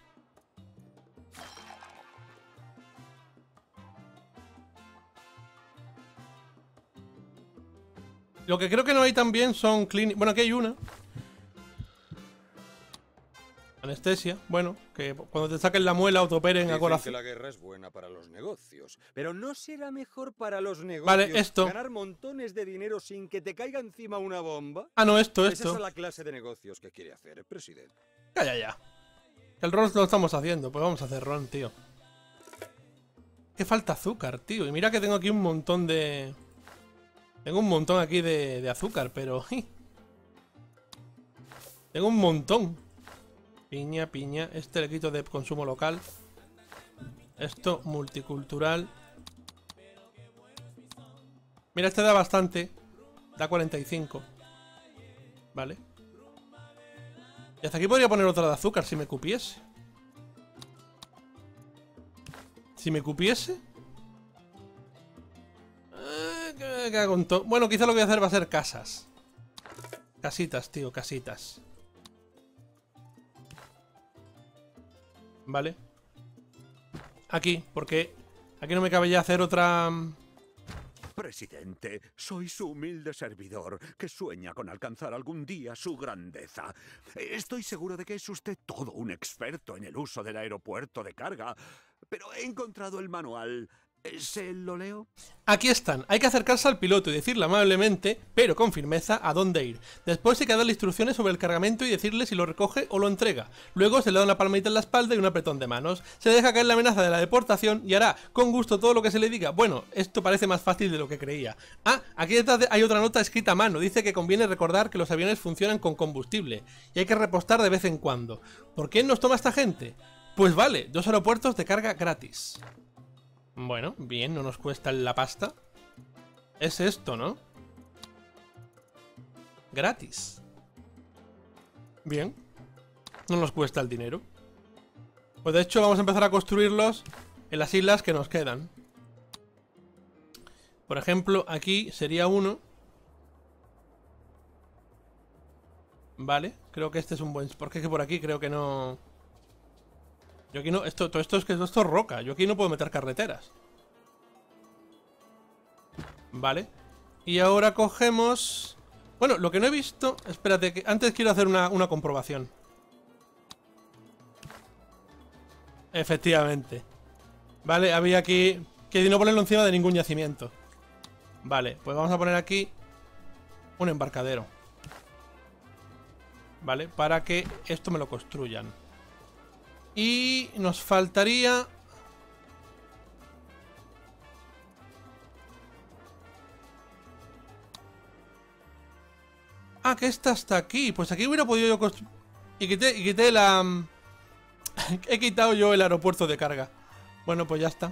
Lo que creo que no hay también son clínicas. Bueno, aquí hay una. Anestesia. Bueno, que cuando te saquen la muela o te operen a corazón. Que la guerra es buena para los negocios, pero no será mejor para los negocios vale, esto. ganar montones de dinero sin que te caiga encima una bomba. Ah, no, esto, ¿Es esto. esa la clase de negocios que quiere hacer el presidente? Calla ya. El ron lo estamos haciendo, pues vamos a hacer ron, tío. Que falta azúcar, tío. Y mira que tengo aquí un montón de... Tengo un montón aquí de, de azúcar, pero... Tengo un montón. Piña, piña. Este le quito de consumo local. Esto, multicultural. Mira, este da bastante. Da cuarenta y cinco. Vale. Y hasta aquí podría poner otra de azúcar si me cupiese. Si me cupiese. Eh, ¿qué, qué hago con todo? Bueno, quizá lo que voy a hacer va a ser casas. Casitas, tío, casitas. Vale. Aquí, porque aquí no me cabe ya hacer otra... Presidente, soy su humilde servidor, que sueña con alcanzar algún día su grandeza. Estoy seguro de que es usted todo un experto en el uso del aeropuerto de carga, pero he encontrado el manual. ¿Se lo leo? Aquí están. Hay que acercarse al piloto y decirle amablemente, pero con firmeza, a dónde ir. Después hay que darle instrucciones sobre el cargamento y decirle si lo recoge o lo entrega. Luego se le da una palmadita en la espalda y un apretón de manos. Se deja caer la amenaza de la deportación y hará con gusto todo lo que se le diga. Bueno, esto parece más fácil de lo que creía. Ah, aquí detrás hay otra nota escrita a mano. Dice que conviene recordar que los aviones funcionan con combustible y hay que repostar de vez en cuando. ¿Por qué nos toma esta gente? Pues vale, dos aeropuertos de carga gratis. Bueno, bien, no nos cuesta la pasta. Es esto, ¿no? Gratis. Bien. No nos cuesta el dinero. Pues de hecho vamos a empezar a construirlos en las islas que nos quedan. Por ejemplo, aquí sería uno. Vale, creo que este es un buen... Porque es que por aquí creo que no... Yo aquí no... Esto, todo esto es que esto es roca. Yo aquí no puedo meter carreteras. Vale. Y ahora cogemos... Bueno, lo que no he visto... Espérate, que antes quiero hacer una, una comprobación. Efectivamente. Vale, había aquí... Que no ponerlo encima de ningún yacimiento. Vale, pues vamos a poner aquí un embarcadero. Vale, para que esto me lo construyan. Y nos faltaría... Ah, que esta está aquí. Pues aquí hubiera podido yo construir... Y quité, y quité la... He quitado yo el aeropuerto de carga. Bueno, pues ya está.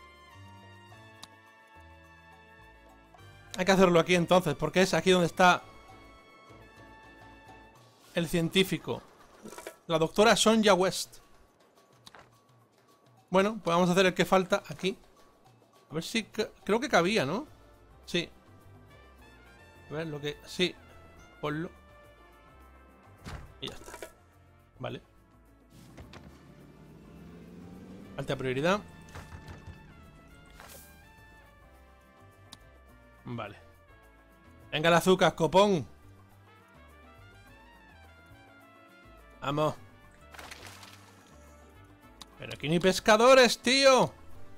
Hay que hacerlo aquí entonces, porque es aquí donde está el científico. La doctora Sonja West. Bueno, pues vamos a hacer el que falta aquí. A ver si... ca- Creo que cabía, ¿no? Sí. A ver, lo que... Sí. Ponlo. Y ya está. Vale. Alta prioridad. Vale. Venga el azúcar, copón. Vamos. Pero aquí no hay pescadores, tío.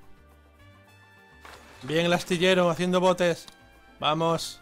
Bien el astillero haciendo botes. Vamos.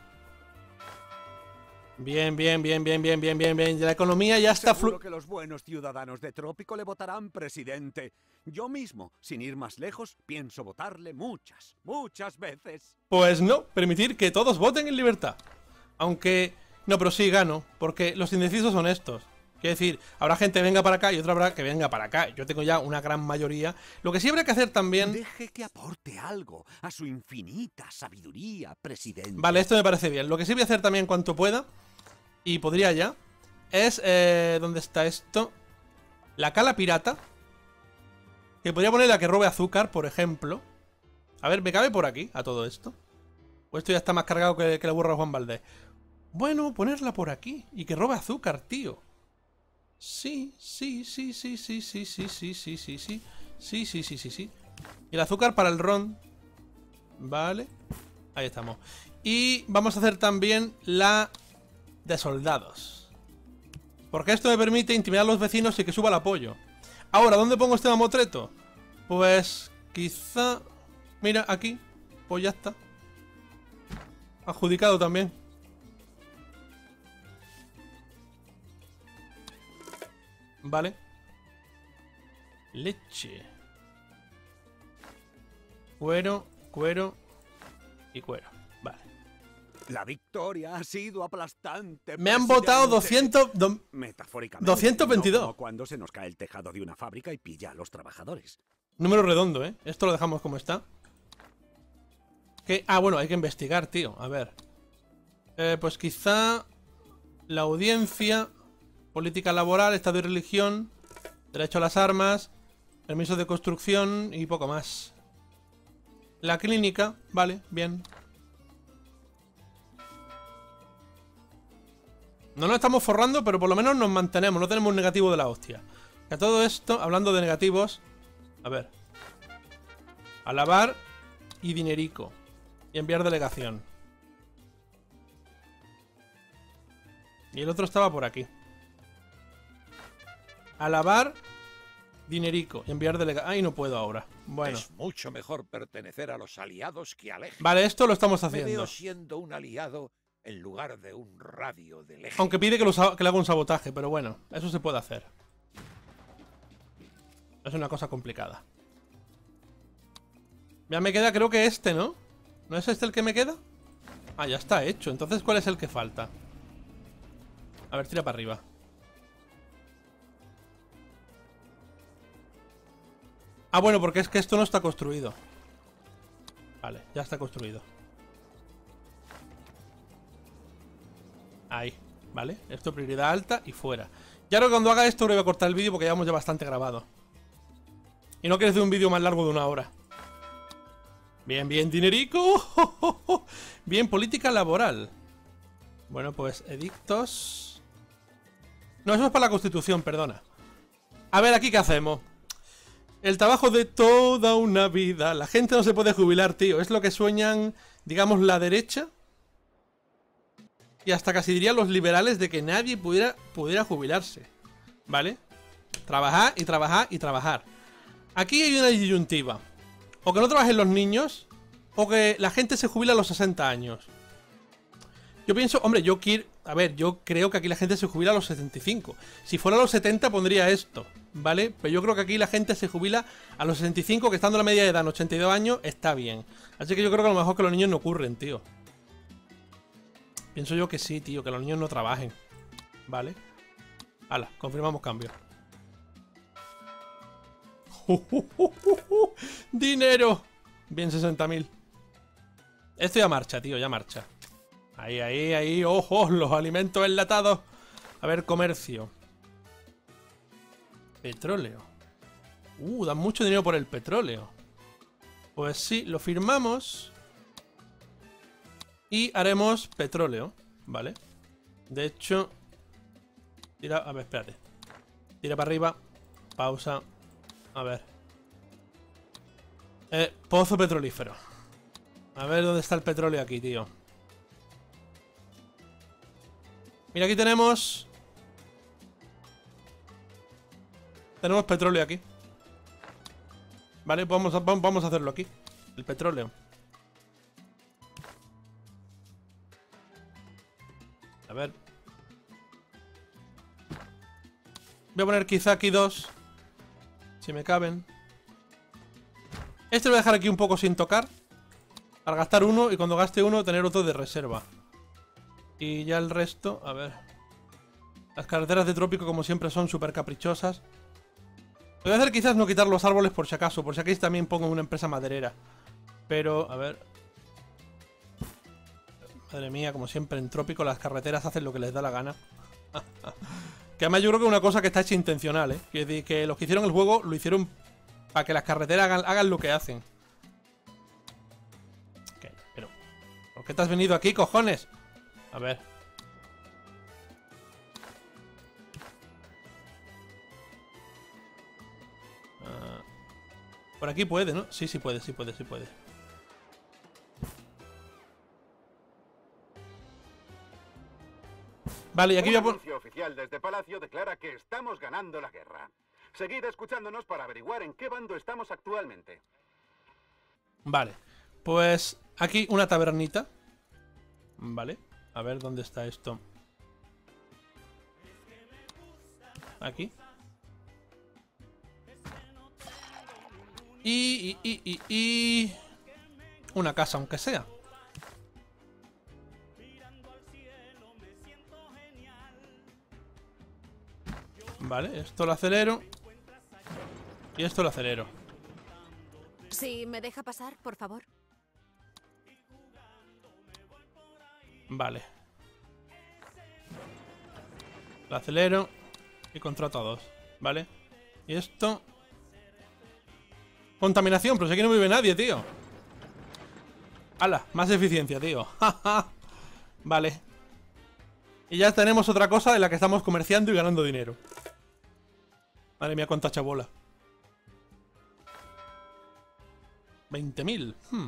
Bien, bien, bien, bien, bien, bien, bien, bien. La economía ya está flu... Seguro que los buenos ciudadanos de Trópico le votarán presidente. Yo mismo, sin ir más lejos, pienso votarle muchas, muchas veces. Pues no, permitir que todos voten en libertad. Aunque... No, pero sí gano, porque los indecisos son estos. Quiero decir, habrá gente que venga para acá y otra habrá que venga para acá. Yo tengo ya una gran mayoría. Lo que sí habría que hacer también... Deje que aporte algo a su infinita sabiduría, presidente. Vale, esto me parece bien. Lo que sí voy a hacer también cuanto pueda, y podría ya, es... Eh, ¿dónde está esto? La cala pirata. Que podría poner la que robe azúcar, por ejemplo. A ver, ¿me cabe por aquí a todo esto? O esto ya está más cargado que, que la burra de Juan Valdés. Bueno, ponerla por aquí. Y que robe azúcar, tío. Sí, sí, sí, sí, sí, sí, sí, sí, sí, sí, sí. Sí, sí, sí, sí, sí. Y el azúcar para el ron. Vale. Ahí estamos. Y vamos a hacer también la de soldados. Porque esto me permite intimidar a los vecinos y que suba el apoyo. Ahora, ¿dónde pongo este mamotreto? Pues quizá... Mira, aquí. Pues ya está. Adjudicado también. Vale. Leche. Cuero, cuero y cuero. Vale. La victoria ha sido aplastante. Me han votado doscientos... do- Metafóricamente. doscientos veintidós. No como cuando se nos cae el tejado de una fábrica y pilla a los trabajadores. Número redondo, ¿eh? Esto lo dejamos como está. ¿Qué? Ah, bueno, hay que investigar, tío. A ver. Eh, pues quizá... La audiencia... Política laboral, estado y religión... Derecho a las armas... Permiso de construcción y poco más. La clínica... Vale, bien. No nos estamos forrando, pero por lo menos nos mantenemos. No tenemos un negativo de la hostia. Que a todo esto, hablando de negativos... A ver. Alabar y dinerico. Y enviar delegación. Y el otro estaba por aquí. Alabar, dinerico. Y enviar delegación. Ay, no puedo ahora. Bueno. Es mucho mejor pertenecer a los aliados que al eje. Vale, esto lo estamos Me haciendo. veo siendo un aliado en lugar de un radio del eje. Aunque pide que, lo sa- que le haga un sabotaje, pero bueno, eso se puede hacer. Es una cosa complicada. Ya me queda, creo que este, ¿no? ¿No es este el que me queda? Ah, ya está hecho. Entonces, ¿cuál es el que falta? A ver, tira para arriba. Ah, bueno, porque es que esto no está construido. Vale, ya está construido. Ahí, ¿vale? Esto prioridad alta y fuera. Y ahora cuando haga esto voy a cortar el vídeo porque llevamos ya bastante grabado. Y no quieres de un vídeo más largo de una hora. Bien, bien, dinerico. Bien, política laboral. Bueno, pues edictos. No, eso es para la Constitución, perdona. A ver, ¿aquí qué hacemos? El trabajo de toda una vida. La gente no se puede jubilar, tío. Es lo que sueñan, digamos, la derecha. Y hasta casi dirían los liberales de que nadie pudiera, pudiera jubilarse. ¿Vale? Trabajar y trabajar y trabajar. Aquí hay una disyuntiva. O que no trabajen los niños, o que la gente se jubila a los sesenta años. Yo pienso, hombre, yo quiero... A ver, yo creo que aquí la gente se jubila a los setenta y cinco. Si fuera a los setenta pondría esto, ¿vale? Pero yo creo que aquí la gente se jubila a los sesenta y cinco, que estando la media de edad en ochenta y dos años, está bien. Así que yo creo que a lo mejor que los niños no ocurren, tío. Pienso yo que sí, tío, que los niños no trabajen. ¿Vale? Hala, confirmamos cambio. ¡Dinero! Bien, sesenta mil. Esto ya marcha, tío, ya marcha. Ahí, ahí, ahí. ¡Ojo! Los alimentos enlatados. A ver, comercio. Petróleo. Uh, dan mucho dinero por el petróleo. Pues sí, lo firmamos. Y haremos petróleo, ¿vale? De hecho... Tira... A ver, espérate. Tira para arriba. Pausa. A ver. Eh, pozo petrolífero. A ver dónde está el petróleo aquí, tío. Mira, aquí tenemos... Tenemos petróleo aquí. Vale, vamos a, vamos a hacerlo aquí. El petróleo. A ver. Voy a poner quizá aquí dos. Si me caben. Este lo voy a dejar aquí un poco sin tocar. Para gastar uno y cuando gaste uno tener otro de reserva. Y ya el resto, a ver. Las carreteras de trópico como siempre son súper caprichosas. Lo voy a hacer quizás no quitar los árboles por si acaso. Por si aquí también pongo una empresa maderera. Pero, a ver. Madre mía, como siempre en trópico las carreteras hacen lo que les da la gana. Que además yo creo que es una cosa que está hecha intencional, ¿eh? Que, que los que hicieron el juego lo hicieron para que las carreteras hagan, hagan lo que hacen. Ok, pero... ¿por qué te has venido aquí, cojones? A ver. Uh, por aquí puede, ¿no? Sí, sí puede, sí puede, sí puede. Vale, y aquí voy a poner... Un anuncio oficial desde Palacio declara que estamos ganando la guerra. Seguid escuchándonos para averiguar en qué bando estamos actualmente. Vale, pues aquí una tabernita. Vale, a ver dónde está esto. Aquí. Y, y, y, y, y... una casa, aunque sea. Vale, esto lo acelero. Y esto lo acelero. Sí, ¿me deja pasar, por favor? Vale. Lo acelero. Y contrato a dos. Vale. Y esto... contaminación, pero si aquí no vive nadie, tío. ¡Hala! Más eficiencia, tío. Vale. Y ya tenemos otra cosa en la que estamos comerciando y ganando dinero. Madre mía, cuánta chabola. veinte mil. Hmm.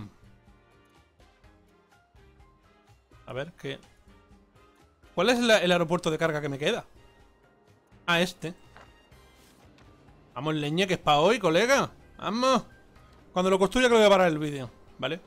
A ver, ¿qué? ¿Cuál es la, el aeropuerto de carga que me queda? Ah, este. Vamos, leña, que es para hoy, colega. Vamos. Cuando lo construya que lo voy a parar el vídeo. ¿Vale?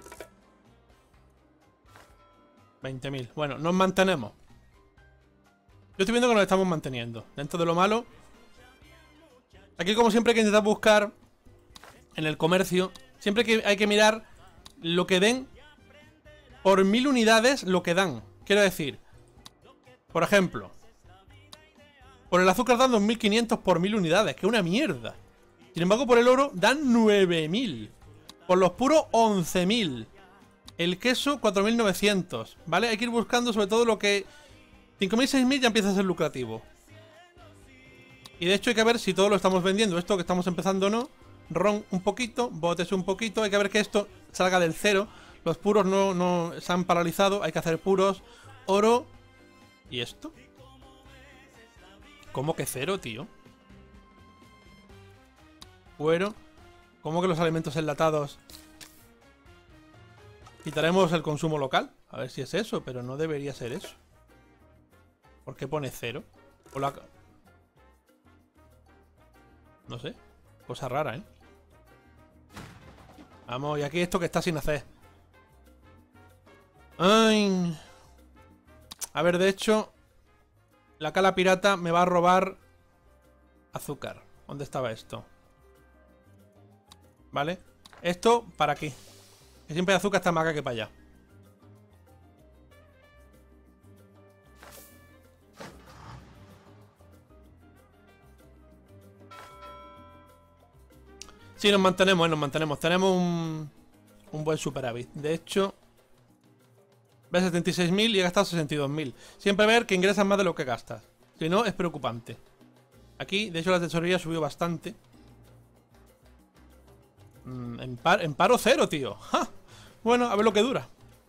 veinte mil. Bueno, nos mantenemos. Yo estoy viendo que nos estamos manteniendo. Dentro de lo malo. Aquí, como siempre, hay que intentar buscar en el comercio. Siempre que hay que mirar lo que den por mil unidades, lo que dan. Quiero decir, por ejemplo, por el azúcar dan dos mil quinientos por mil unidades, que es una mierda. Sin embargo, por el oro dan nueve mil. Por los puros, once mil. El queso, cuatro mil novecientos. ¿Vale? Hay que ir buscando sobre todo lo que... cinco mil, seis mil ya empieza a ser lucrativo. Y de hecho hay que ver si todo lo estamos vendiendo. Esto que estamos empezando o no. Ron un poquito, botes un poquito. Hay que ver que esto salga del cero. Los puros no, no se han paralizado. Hay que hacer puros. Oro. ¿Y esto? ¿Cómo que cero, tío? Cuero. ¿Cómo que los alimentos enlatados? Quitaremos el consumo local. A ver si es eso, pero no debería ser eso. ¿Por qué pone cero? O la... no sé. Cosa rara, ¿eh? Vamos, y aquí esto que está sin hacer. Ay. A ver, de hecho, la cala pirata me va a robar azúcar. ¿Dónde estaba esto? Vale. Esto para aquí. Que siempre hay azúcar está más acá que para allá. Sí, nos mantenemos, eh, nos mantenemos. Tenemos un, un buen superávit. De hecho, ves setenta y seis mil y he gastado sesenta y dos mil. Siempre ver que ingresas más de lo que gastas. Si no, es preocupante. Aquí, de hecho, la tesorería subió bastante. Mm, en, par, en paro cero, tío. ¡Ja! Bueno, a ver lo que dura.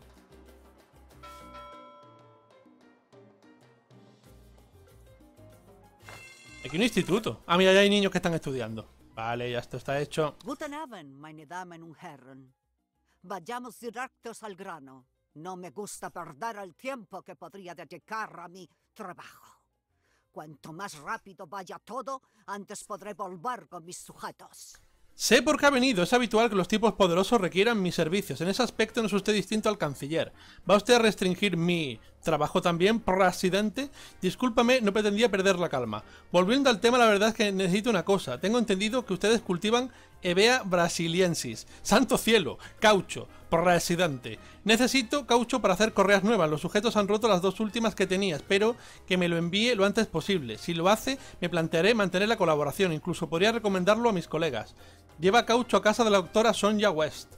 Aquí un instituto. Ah, mira, ya hay niños que están estudiando. Vale, ya esto está hecho. Guten Abend, meine Damen und Herren. Vayamos directos al grano. No me gusta perder el tiempo que podría dedicar a mi trabajo. Cuanto más rápido vaya todo, antes podré volver con mis sujetos. Sé por qué ha venido. Es habitual que los tipos poderosos requieran mis servicios. En ese aspecto no es usted distinto al canciller. ¿Va usted a restringir mi trabajo también, presidente? Discúlpame, no pretendía perder la calma. Volviendo al tema, la verdad es que necesito una cosa. Tengo entendido que ustedes cultivan Hevea brasiliensis. ¡Santo cielo! Caucho. Presidente. Necesito caucho para hacer correas nuevas. Los sujetos han roto las dos últimas que tenía. Espero que me lo envíe lo antes posible. Si lo hace, me plantearé mantener la colaboración. Incluso podría recomendarlo a mis colegas. Lleva caucho a casa de la doctora Sonja West.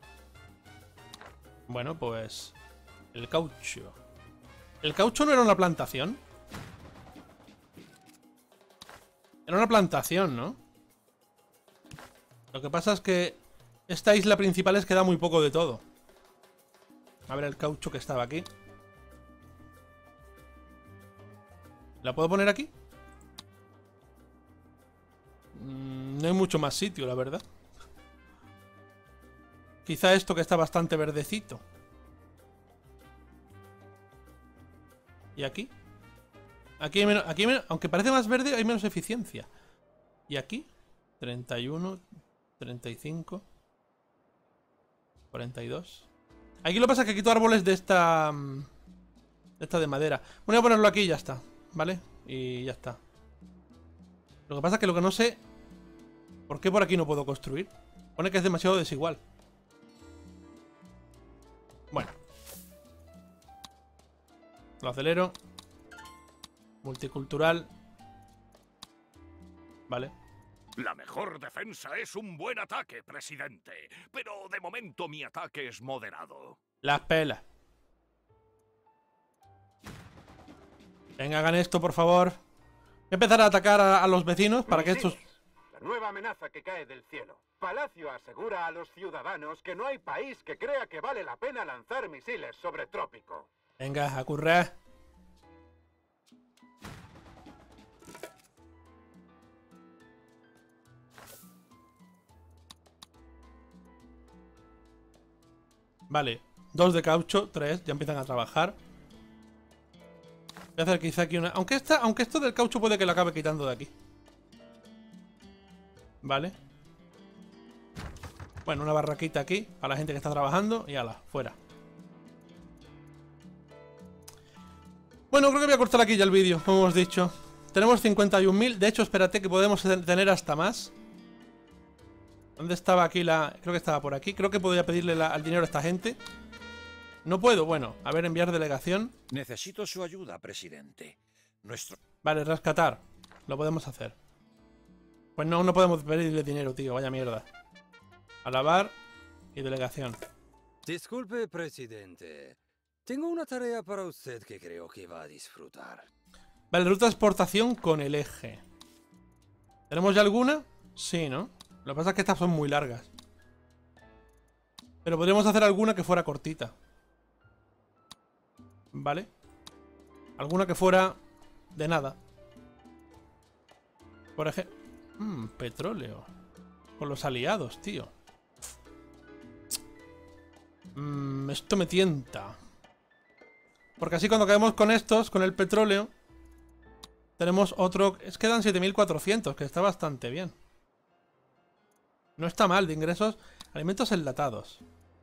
Bueno, pues... El caucho. ¿El caucho no era una plantación? Era una plantación, ¿no? Lo que pasa es que esta isla principal es que da muy poco de todo. A ver el caucho que estaba aquí. ¿La puedo poner aquí? Mm, no hay mucho más sitio, la verdad. Quizá esto que está bastante verdecito. ¿Y aquí? Aquí hay menos, aquí hay menos, aunque parece más verde, hay menos eficiencia. ¿Y aquí? treinta y uno, treinta y cinco, cuarenta y dos. Aquí lo que pasa es que quito árboles de esta... De esta de madera. Voy a ponerlo aquí y ya está, ¿vale? Y ya está. Lo que pasa es que lo que no sé... ¿Por qué por aquí no puedo construir? Pone que es demasiado desigual. Bueno. Lo acelero. Multicultural. Vale. La mejor defensa es un buen ataque, presidente. Pero de momento mi ataque es moderado. Las pelas. Venga, hagan esto, por favor. Voy a empezar a atacar a, a los vecinos para que estos... La nueva amenaza que cae del cielo. Palacio asegura a los ciudadanos que no hay país que crea que vale la pena lanzar misiles sobre Trópico. Venga, a currar. Vale, dos de caucho, tres, ya empiezan a trabajar. Voy a hacer quizá aquí una... Aunque, esta, aunque esto del caucho puede que lo acabe quitando de aquí. Vale. Bueno, una barraquita aquí para la gente que está trabajando y ala, fuera. Bueno, creo que voy a cortar aquí ya el vídeo, como hemos dicho. Tenemos cincuenta y un mil, de hecho, espérate que podemos tener hasta más. ¿Dónde estaba aquí la...? Creo que estaba por aquí. Creo que podría pedirle la, el dinero a esta gente. No puedo. Bueno, a ver, enviar delegación. Necesito su ayuda, presidente. Nuestro... Vale, rescatar. Lo podemos hacer. Pues no, no podemos pedirle dinero, tío. Vaya mierda. Alabar y delegación. Disculpe, presidente. Tengo una tarea para usted que creo que va a disfrutar. Vale, ruta de exportación con el eje. ¿Tenemos ya alguna? Sí, ¿no? Lo que pasa es que estas son muy largas. Pero podríamos hacer alguna que fuera cortita. ¿Vale? Alguna que fuera de nada. Por ejemplo... Mmm, petróleo. Con los aliados, tío. Mmm, esto me tienta. Porque así cuando caemos con estos, con el petróleo, tenemos otro... Es que dan siete mil cuatrocientos, que está bastante bien. No está mal de ingresos. Alimentos enlatados.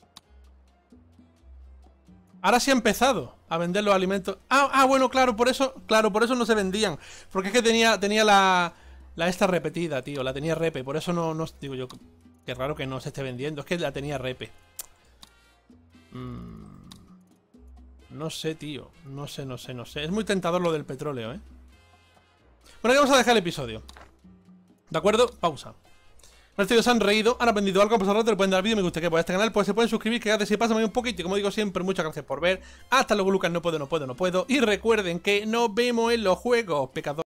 Ahora sí ha empezado a vender los alimentos. Ah, ah, bueno, claro, por eso, claro, por eso no se vendían. Porque es que tenía, tenía la, la esta repetida, tío. La tenía repe. Por eso no, no digo yo. Qué raro que no se esté vendiendo. Es que la tenía repe. Mm, no sé, tío. No sé, no sé, no sé. Es muy tentador lo del petróleo, ¿eh? Bueno, aquí vamos a dejar el episodio. ¿De acuerdo? Pausa. Los tíos se han reído, han aprendido algo, pues al rato le pueden dar vídeo, me gusta que por este canal, pues se pueden suscribir, que cada si pasa un poquito, y como digo siempre, muchas gracias por ver. Hasta luego, Lucas, no puedo, no puedo, no puedo. Y recuerden que nos vemos en los juegos, pecadores.